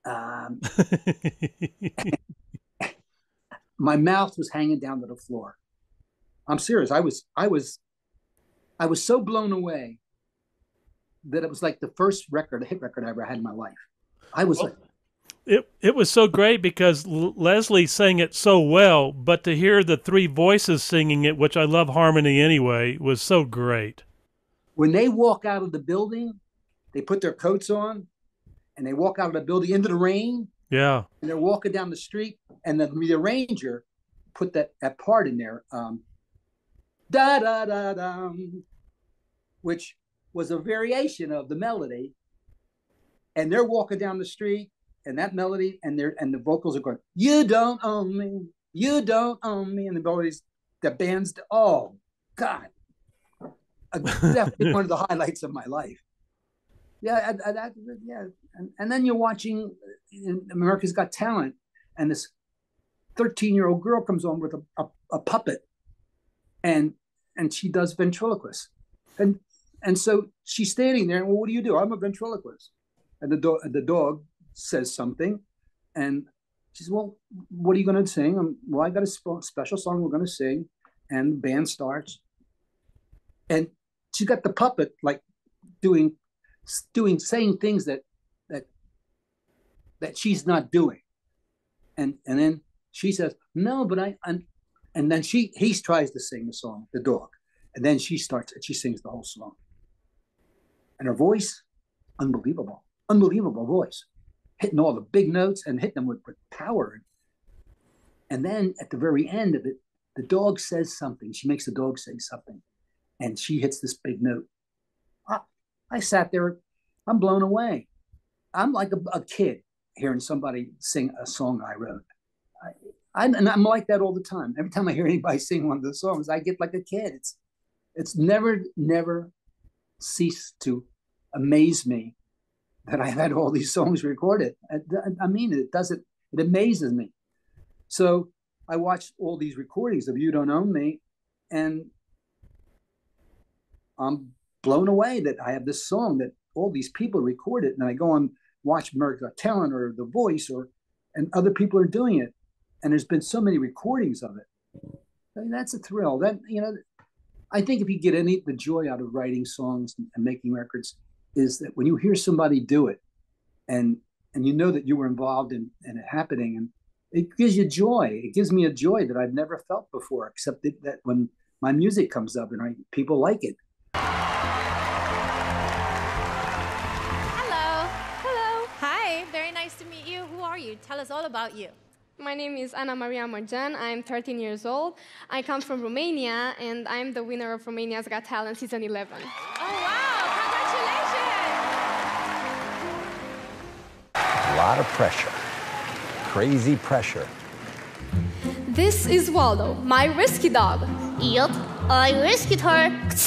My mouth was hanging down to the floor. I'm serious. I was so blown away that it was like the first hit record I ever had in my life. I was like, It was so great because Leslie sang it so well, but to hear the three voices singing it, which I love harmony anyway, was so great. when they walk out of the building, they put their coats on and they walk out of the building into the rain. Yeah. And they're walking down the street, and the arranger put that part in there, da da da da, which was a variation of the melody. And they're walking down the street, and that melody, and the vocals are going, "You don't own me, you don't own me," and the band's, oh God, definitely one of the highlights of my life. Yeah, and then you're watching America's Got Talent, and this 13-year-old girl comes on with a puppet, and she does ventriloquist, and so she's standing there, and, well, what do you do? I'm a ventriloquist, and the dog says something, and she says, well, what are you going to sing? Well, I got a special song we're going to sing, and the band starts, and she got the puppet like saying things that she's not doing, and then she says, no, but and then he tries to sing the song, the dog, And then she sings the whole song. And her voice, unbelievable voice, hitting all the big notes and hitting them with power. And then at the very end of it, the dog says something. She makes the dog say something. And she hits this big note. I sat there, I'm blown away. I'm like a kid hearing somebody sing a song I wrote. And I'm like that all the time. Every time I hear anybody sing one of the songs, I get like a kid. It's never ceased to amaze me that I've had all these songs recorded. I mean, it amazes me. So I watched all these recordings of You Don't Own Me, and I'm blown away that I have this song that all these people recorded, and I go and watch America's Got Talent or The Voice, and other people are doing it, and there's been so many recordings of it. I mean, that's a thrill. That, you know, I think if you get the joy out of writing songs and making records, is that when you hear somebody do it, and you know that you were involved in it happening, and it gives you joy. It gives me a joy that I've never felt before, except that when my music comes up and people like it. Hello. Hi, very nice to meet you. Who are you? Tell us all about you. My name is Ana Maria Marjan. I'm 13 years old. I come from Romania, and I'm the winner of Romania's Got Talent Season 11. Oh, wow. Congratulations. A lot of pressure. Crazy pressure. This is Waldo, my rescue dog. Yup, I rescued her.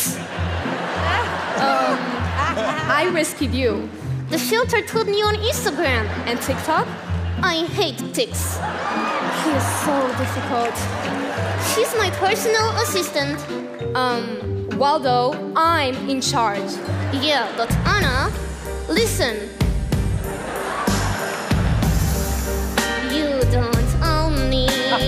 I rescued you. The shelter told me on Instagram. And TikTok? I hate ticks. He is so difficult. She's my personal assistant. Waldo, I'm in charge. Yeah, but Anna, listen. You don't own me.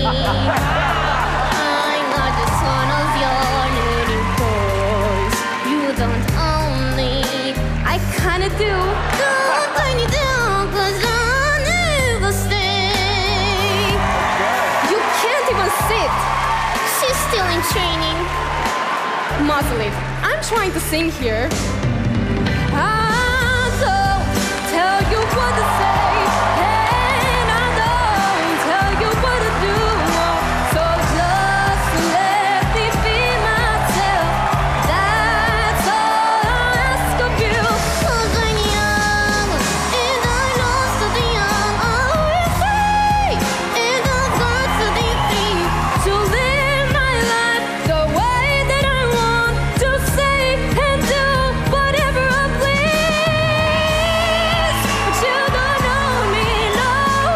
I'm not just one of your little boys. You don't own me. I kinda do. Don't tiny down, 'cause I'll never stay. You can't even sit. She's still in training. Muzzle it. I'm trying to sing here. I don't tell you what to say, and I don't tell you what to do. So just let me be myself. That's all I ask of you. 'Cause I'm young, and I lost to the young. I will say, and I've got to be free. To live my life the way that I want to say and do whatever I please. But you don't know me, no.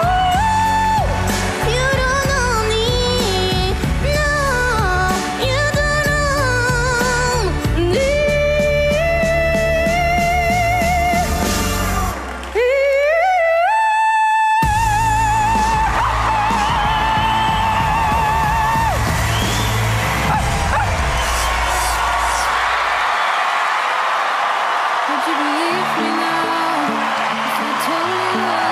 You don't know me. No, you don't know me. Would you believe me now if I told you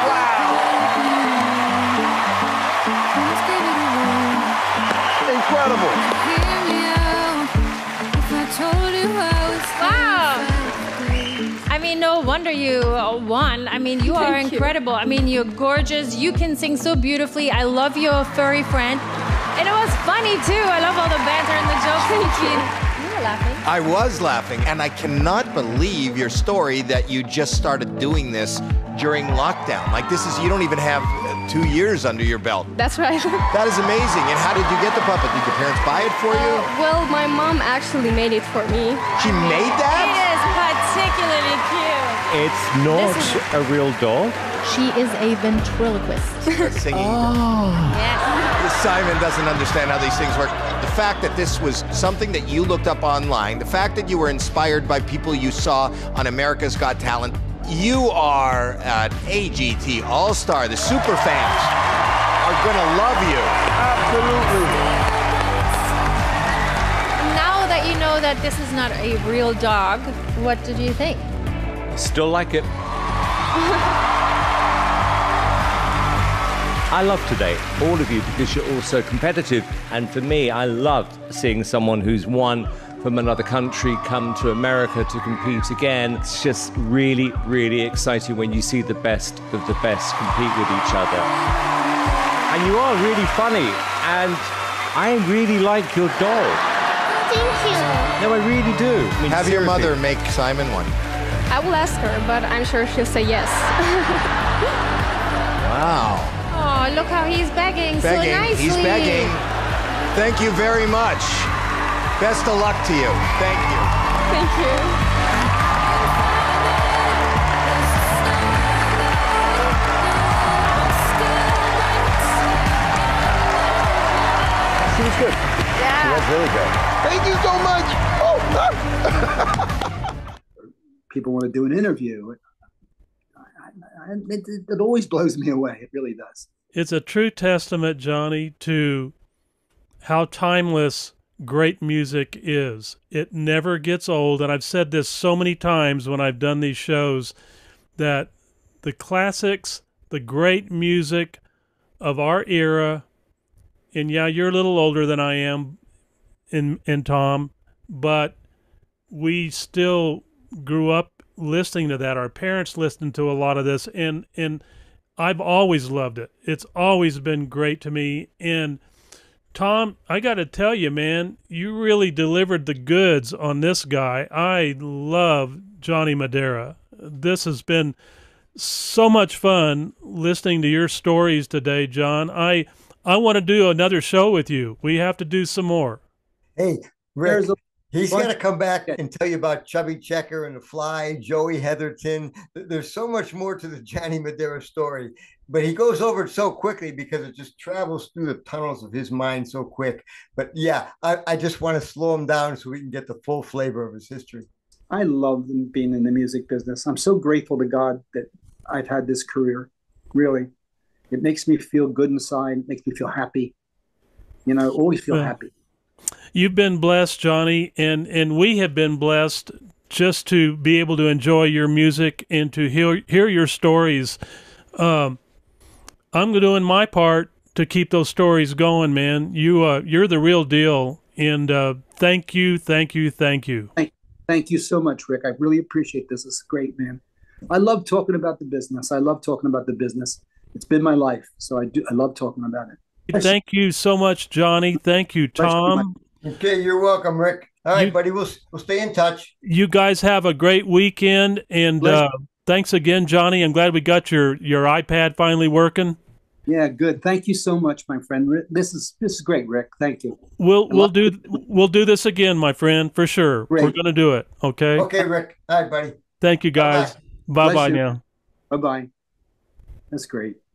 let's give it a whirl. Incredible. Hear me out if I told you I was Wow. I mean, no wonder you won. I mean, you are Thank you. incredible. I mean, you're gorgeous. You can sing so beautifully. I love your furry friend. And it was funny, too. I love all the banter and the jokes. Thank you. You were laughing. I was laughing, and I cannot believe your story that you just started doing this during lockdown. Like, you don't even have 2 years under your belt. That's right. That is amazing. And how did you get the puppet? Did your parents buy it for you? Well, my mom actually made it for me. She made It that? is particularly cute. It's not a real dog. She is a ventriloquist. Singing. Yes. Simon doesn't understand how these things work. The fact that this was something that you looked up online, the fact that you were inspired by people you saw on America's Got Talent, you are an AGT All-Star. The super fans are gonna love you. Absolutely. Now that you know that this is not a real dog, what did you think? Still like it. I love today, all of you, because you're all so competitive. And for me, I loved seeing someone who's won from another country come to America to compete again. It's just really, really exciting when you see the best of the best compete with each other. And you are really funny, and I really like your doll. Thank you. No, I really do. I mean, Have your seriously. mother make Simon one. I will ask her, but I'm sure she'll say yes. Wow. Oh, look how he's begging, so Begging. nicely. He's begging. Thank you very much. Best of luck to you. Thank you. Thank you. She was good. Yeah. She was really good. Thank you so much. Oh. People want to do an interview. It always blows me away. It really does. It's a true testament, Johnny, to how timeless great music is. It never gets old, and I've said this so many times when I've done these shows, that the classics, the great music of our era, and yeah, you're a little older than I am, in Tom, but we still grew up listening to that. Our parents listened to a lot of this, and I've always loved it. It's always been great to me. And Tom, I got to tell you, man, you really delivered the goods on this guy. I love Johnny Madara. This has been so much fun listening to your stories today, John. I want to do another show with you. We have to do some more. Hey, Rick, he's going to come back and tell you about Chubby Checker and The Fly, Joey Heatherton. There's so much more to the Johnny Madara story, but he goes over it so quickly because it just travels through the tunnels of his mind so quick. But yeah, I just want to slow him down so we can get the full flavor of his history. I love being in the music business. I'm so grateful to God that I've had this career. Really, it makes me feel good inside. Makes me feel happy. You know, always feel happy. You've been blessed, Johnny, and we have been blessed just to be able to enjoy your music and to hear your stories. I'm doing my part to keep those stories going, man. You're the real deal, and thank you. Thank you so much, Rick. I really appreciate this. It's great, man. I love talking about the business. It's been my life, so I love talking about it. Thank you so much, Johnny. Thank you, Tom. Okay, you're welcome, Rick. All right, buddy, we'll stay in touch. You guys have a great weekend, and thanks again, Johnny. I'm glad we got your iPad finally working. Yeah, good. Thank you so much, my friend. This is great, Rick. Thank you. We'll do this again, my friend, for sure. Great. We're gonna do it. Okay. Okay, Rick. All right, buddy. Thank you, guys. Bye bye now. Bye bye. That's great.